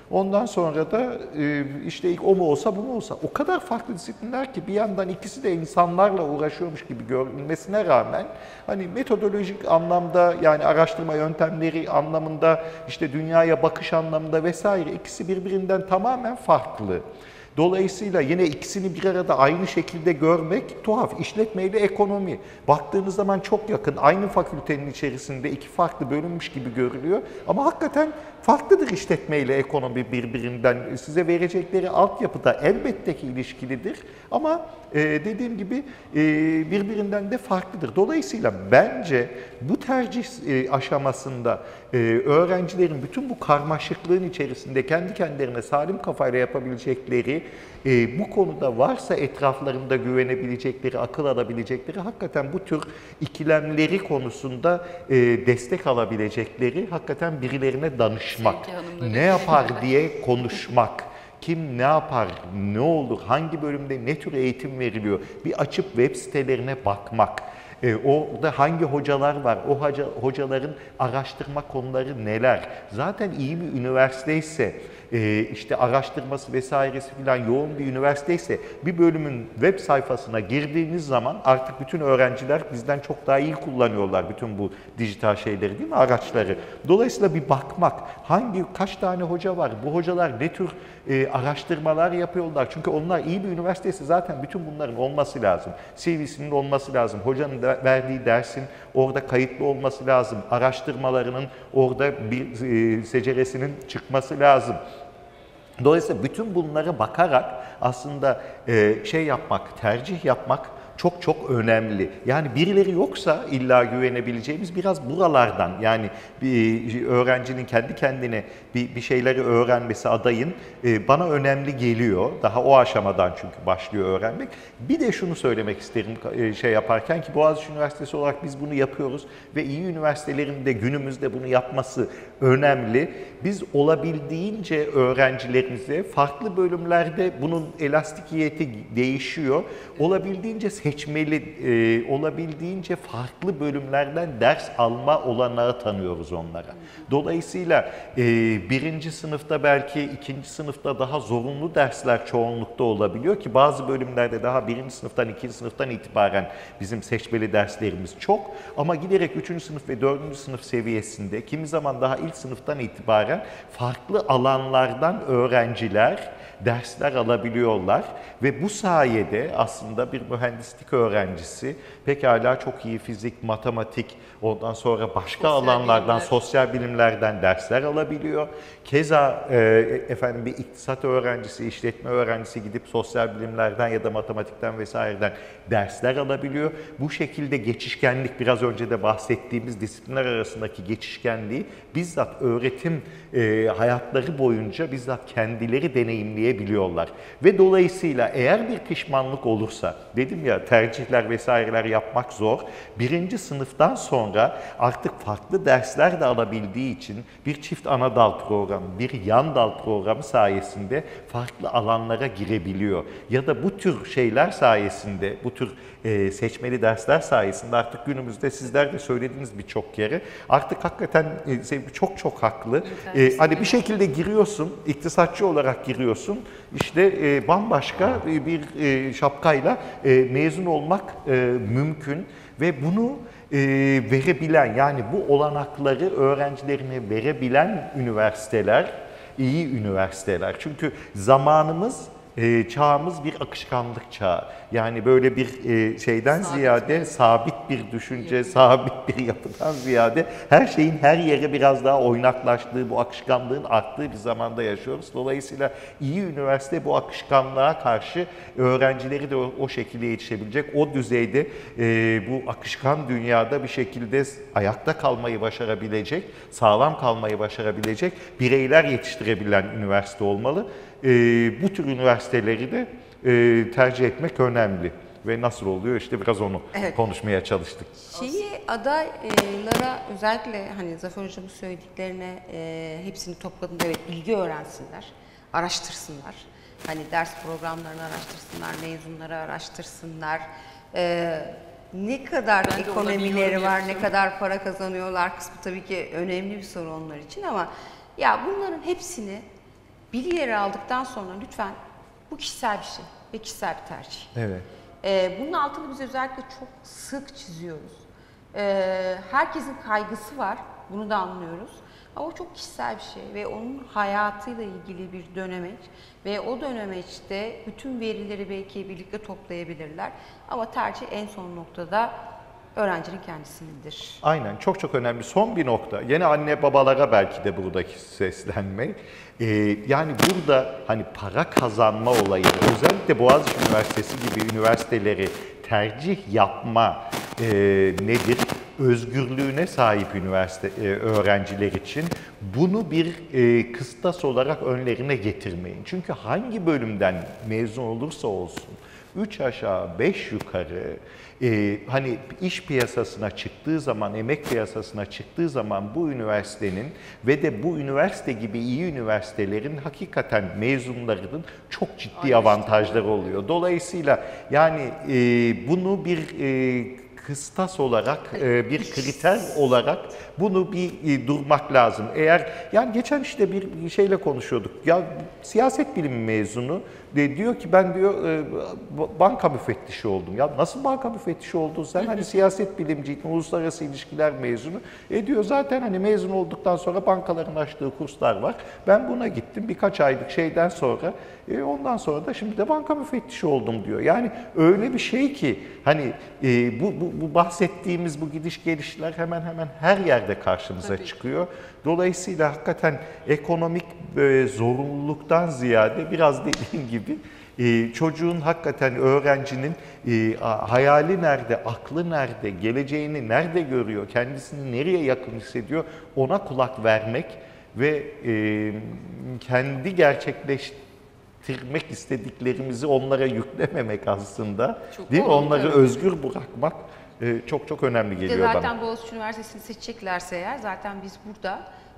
Ondan sonra da işte ilk o mu olsa bu mu olsa. O kadar farklı disiplinler ki bir yandan ikisi de insanlarla uğraşıyormuş gibi görünmesine rağmen hani metodolojik anlamda yani araştırma yöntemleri anlamında işte dünyaya bakış anlamında vesaire ikisi birbirinden tamamen farklı. Dolayısıyla yine ikisini bir arada aynı şekilde görmek tuhaf. İşletme ile ekonomi. Baktığınız zaman çok yakın. Aynı fakültenin içerisinde iki farklı bölünmüş gibi görülüyor. Ama hakikaten farklıdır işletme ile ekonomi birbirinden. Size verecekleri altyapı da elbette ki ilişkilidir. Ama dediğim gibi birbirinden de farklıdır. Dolayısıyla bence bu tercih aşamasında öğrencilerin bütün bu karmaşıklığın içerisinde kendi kendilerine salim kafayla yapabilecekleri, bu konuda varsa etraflarında güvenebilecekleri, akıl alabilecekleri, hakikaten bu tür ikilemleri konusunda destek alabilecekleri, hakikaten birilerine danışmak, ne yapar diye konuşmak. Kim ne yapar, ne olur, hangi bölümde ne tür eğitim veriliyor, bir açıp web sitelerine bakmak. Orada hangi hocalar var, o hocaların araştırma konuları neler? Zaten iyi bir üniversiteyse, işte araştırması vesairesi falan yoğun bir üniversiteyse bir bölümün web sayfasına girdiğiniz zaman artık bütün öğrenciler bizden çok daha iyi kullanıyorlar bütün bu dijital şeyleri değil mi, araçları. Dolayısıyla bir bakmak, kaç tane hoca var, bu hocalar ne tür araştırmalar yapıyorlar. Çünkü onlar iyi bir üniversiteyse zaten bütün bunların olması lazım. CV'sinin olması lazım, hocanın verdiği dersin orada kayıtlı olması lazım, araştırmalarının orada bir seceresinin çıkması lazım. Dolayısıyla bütün bunlara bakarak aslında tercih yapmak çok çok önemli. Yani birileri yoksa illa güvenebileceğimiz biraz buralardan, yani bir öğrencinin kendi kendine bir şeyleri öğrenmesi, adayın bana önemli geliyor. Daha o aşamadan çünkü başlıyor öğrenmek. Bir de şunu söylemek isterim yaparken ki Boğaziçi Üniversitesi olarak biz bunu yapıyoruz ve iyi üniversitelerin de günümüzde bunu yapması önemli. Biz olabildiğince öğrencilerimize farklı bölümlerde bunun elastikiyeti değişiyor. Olabildiğince seçmeli, olabildiğince farklı bölümlerden ders alma olanağı tanıyoruz onlara. Dolayısıyla birinci sınıfta belki ikinci sınıfta daha zorunlu dersler çoğunlukta olabiliyor ki bazı bölümlerde daha birinci sınıftan, ikinci sınıftan itibaren bizim seçmeli derslerimiz çok. Ama giderek üçüncü sınıf ve dördüncü sınıf seviyesinde, kimi zaman daha ilk sınıftan itibaren farklı alanlardan öğrenciler dersler alabiliyorlar ve bu sayede aslında bir mühendislik öğrencisi pekala çok iyi fizik, matematik, ondan sonra başka alanlardan, sosyal bilimlerden dersler alabiliyor. Keza bir iktisat öğrencisi, işletme öğrencisi gidip sosyal bilimlerden ya da matematikten vesaireden dersler alabiliyor. Bu şekilde geçişkenlik, biraz önce de bahsettiğimiz disiplinler arasındaki geçişkenliği bizzat öğretim hayatları boyunca bizzat kendileri deneyimleyebiliyorlar. Ve dolayısıyla eğer bir pişmanlık olursa, dedim ya tercihler vesaireler yapmak zor, birinci sınıftan sonra artık farklı dersler de alabildiği için bir çift ana dal programı, bir yan dal programı sayesinde farklı alanlara girebiliyor. Ya da bu tür şeyler sayesinde, bu tür seçmeli dersler sayesinde artık günümüzde sizler de söylediğiniz birçok kere artık hakikaten çok çok haklı. Hani bir şekilde giriyorsun, iktisatçı olarak giriyorsun, işte bambaşka bir şapkayla mezun olmak mümkün ve bunu verebilen, yani bu olanakları öğrencilerine verebilen üniversiteler, iyi üniversiteler. Çünkü zamanımız, çağımız bir akışkanlık çağı. Yani böyle bir şeyden ziyade sabit bir düşünce, sabit bir yapıdan ziyade her şeyin her yere biraz daha oynaklaştığı, bu akışkanlığın arttığı bir zamanda yaşıyoruz. Dolayısıyla iyi üniversite bu akışkanlığa karşı öğrencileri de o şekilde yetişebilecek, o düzeyde bu akışkan dünyada bir şekilde ayakta kalmayı başarabilecek, sağlam kalmayı başarabilecek bireyler yetiştirebilen üniversite olmalı. Bu tür üniversiteleri de tercih etmek önemli. Ve nasıl oluyor işte biraz onu konuşmaya çalıştık. Adaylara özellikle hani Zafer Hocam'ın söylediklerine hepsini topladığında evet bilgi öğrensinler, araştırsınlar. Hani ders programlarını araştırsınlar, mezunları araştırsınlar. Ne kadar ekonomileri var, ne kadar para kazanıyorlar kısmı tabii ki önemli bir soru onlar için ama ya bunların hepsini bilgileri aldıktan sonra lütfen bu kişisel bir şey ve kişisel bir tercih. Evet. Bunun altını biz özellikle çok sık çiziyoruz. Herkesin kaygısı var, bunu da anlıyoruz. Ama o çok kişisel bir şey ve onun hayatıyla ilgili bir dönemeç ve o dönemeçte bütün verileri belki birlikte toplayabilirler. Ama tercih en son noktada öğrencinin kendisindedir. Aynen, çok çok önemli. Son bir nokta, yine anne babalara belki de buradaki seslenme. Yani burada hani para kazanma olayı, özellikle Boğaziçi Üniversitesi gibi üniversiteleri tercih yapma nedir? Özgürlüğüne sahip üniversite öğrenciler için bunu bir kıstas olarak önlerine getirmeyin. Çünkü hangi bölümden mezun olursa olsun 3 aşağı 5 yukarı hani iş piyasasına çıktığı zaman, emek piyasasına çıktığı zaman bu üniversitenin ve de bu üniversite gibi iyi üniversitelerin hakikaten mezunlarının çok ciddi avantajları oluyor. Dolayısıyla yani bunu bir kıstas olarak, bir kriter olarak bunu bir durmak lazım. Eğer yani geçen işte bir şeyle konuşuyorduk. Ya siyaset bilimi mezunu diyor ki ben diyor banka müfettişi oldum. Ya nasıl banka müfettişi oldun sen? Hani siyaset bilimciydin, uluslararası ilişkiler mezunu. Diyor zaten hani mezun olduktan sonra bankaların açtığı kurslar var. Ben buna gittim birkaç aylık şeyden sonra. Ondan sonra da şimdi de banka müfettişi oldum diyor. Yani öyle bir şey ki hani bu bahsettiğimiz bu gidiş gelişler hemen hemen her yerde karşımıza çıkıyor. Dolayısıyla hakikaten ekonomik zorunluluktan ziyade biraz dediğim gibi çocuğun hakikaten öğrencinin hayali nerede, aklı nerede, geleceğini nerede görüyor, kendisini nereye yakın hissediyor ona kulak vermek ve kendi gerçekleştirmek istediklerimizi onlara yüklememek aslında, Çok değil mi? doğru, Onları evet. özgür bırakmak çok çok önemli Bir de geliyor zaten bana. Boğaziçi Üniversitesi'ni seçeceklerse eğer zaten biz burada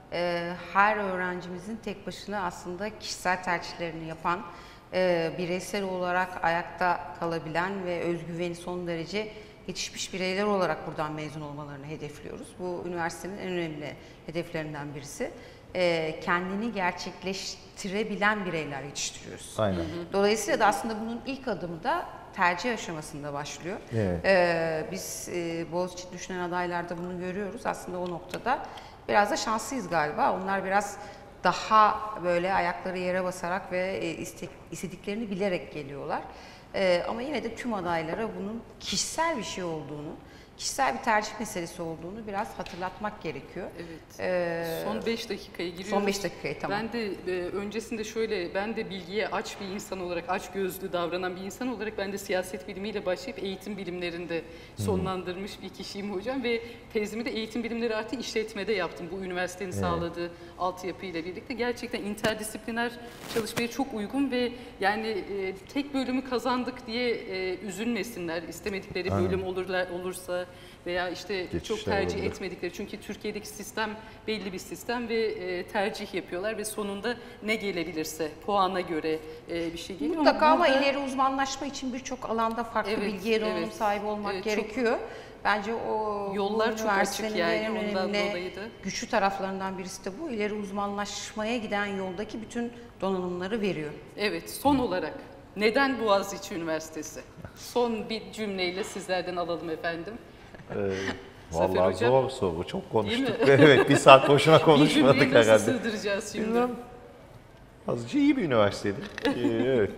her öğrencimizin tek başına aslında kişisel tercihlerini yapan, bireysel olarak ayakta kalabilen ve özgüveni son derece yetişmiş bireyler olarak buradan mezun olmalarını hedefliyoruz. Bu üniversitenin en önemli hedeflerinden birisi. Kendini gerçekleştirebilen bireyler yetiştiriyoruz. Aynen. Dolayısıyla da aslında bunun ilk adımı da tercih aşamasında başlıyor. Evet. Biz Boğaziçi düşünen adaylarda bunu görüyoruz. Aslında o noktada biraz da şanslıyız galiba. Onlar biraz daha böyle ayakları yere basarak ve istediklerini bilerek geliyorlar. Ama yine de tüm adaylara bunun kişisel bir şey olduğunu, kişisel bir tercih meselesi olduğunu biraz hatırlatmak gerekiyor. Evet. Son 5 dakikaya giriyoruz. Son 5 dakikaya tamam. Ben de öncesinde şöyle, ben de bilgiye aç bir insan olarak, aç gözlü davranan bir insan olarak ben de siyaset bilimiyle başlayıp eğitim bilimlerinde sonlandırmış bir kişiyim hocam ve tezimi de eğitim bilimleri artı işletmede yaptım bu üniversitenin sağladığı altyapıyla birlikte. Gerçekten interdisipliner çalışmaya çok uygun ve yani tek bölümü kazandık diye üzülmesinler, istemedikleri bölüm olursa veya işte Geçişler çok tercih olabilir. etmedikleri. Çünkü Türkiye'deki sistem belli bir sistem ve tercih yapıyorlar ve sonunda ne gelebilirse puana göre bir şey geliyor. Mutlaka ama burada- ileri uzmanlaşma için birçok alanda farklı Evet, bilgiye donanım evet. sahibi olmak Evet, gerekiyor. Bence o Yollar bu çok açık üniversitenin yani, en ondan önemli dolayı da. güçlü taraflarından birisi de bu. İleri uzmanlaşmaya giden yoldaki bütün donanımları veriyor. Evet, son olarak neden Boğaziçi Üniversitesi? Son bir cümleyle sizlerden alalım efendim. Zafer Vallahi Hocam. zor soru. Çok konuştuk. mi? Evet, bir saat boşuna Bir konuşmadık cümleyi nasıl herhalde. sığdıracağız şimdi? Bilmem. Azıcık iyi bir üniversitedir. Evet,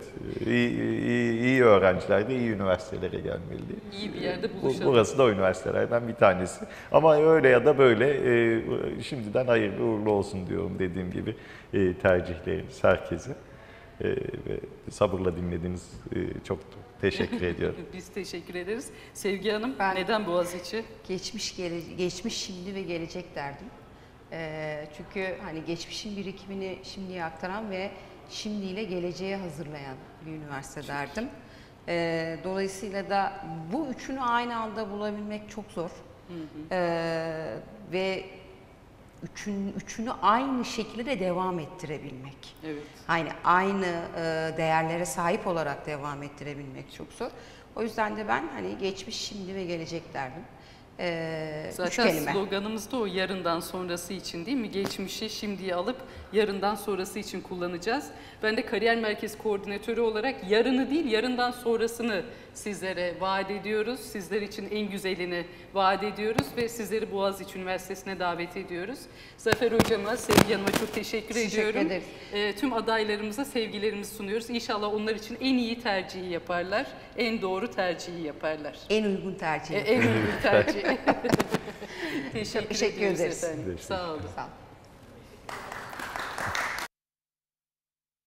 iyi öğrenciler de iyi üniversitelere gelmeli. İyi bir yerde buluşalım. Burası da o üniversitelerden bir tanesi. Ama öyle ya da böyle şimdiden hayırlı uğurlu olsun diyorum dediğim gibi tercihleriniz herkese. Ve sabırla dinlediğiniz çok teşekkür ediyorum. Biz teşekkür ederiz. Sevgi Hanım, Ben- neden Boğaziçi? Geçmiş, şimdi ve gelecek derdim. Çünkü hani geçmişin birikimini şimdiye aktaran ve şimdiyle geleceğe hazırlayan bir üniversite derdim. Dolayısıyla da bu üçünü aynı anda bulabilmek çok zor. Ve üçünü aynı şekilde de devam ettirebilmek. Evet. Aynı değerlere sahip olarak devam ettirebilmek çok zor. O yüzden de ben hani geçmiş, şimdi ve gelecek derdim. üç Zaten kelime. sloganımız da o, yarından sonrası için değil mi? Geçmişi şimdiye alıp yarından sonrası için kullanacağız. Ben de kariyer merkezi koordinatörü olarak yarını değil, yarından sonrasını sizlere vaat ediyoruz. Sizler için en güzelini vaat ediyoruz ve sizleri Boğaziçi Üniversitesi'ne davet ediyoruz. Zafer Hocama, Sevgi Hanım'a çok teşekkür ediyorum. ederiz. Tüm adaylarımıza sevgilerimizi sunuyoruz. İnşallah onlar için en iyi tercihi yaparlar, en doğru tercihi yaparlar. En uygun tercih. En uygun tercih. Teşekkür Teşekkür ediyoruz ederiz. efendim. Sağ olun. Sağ olun.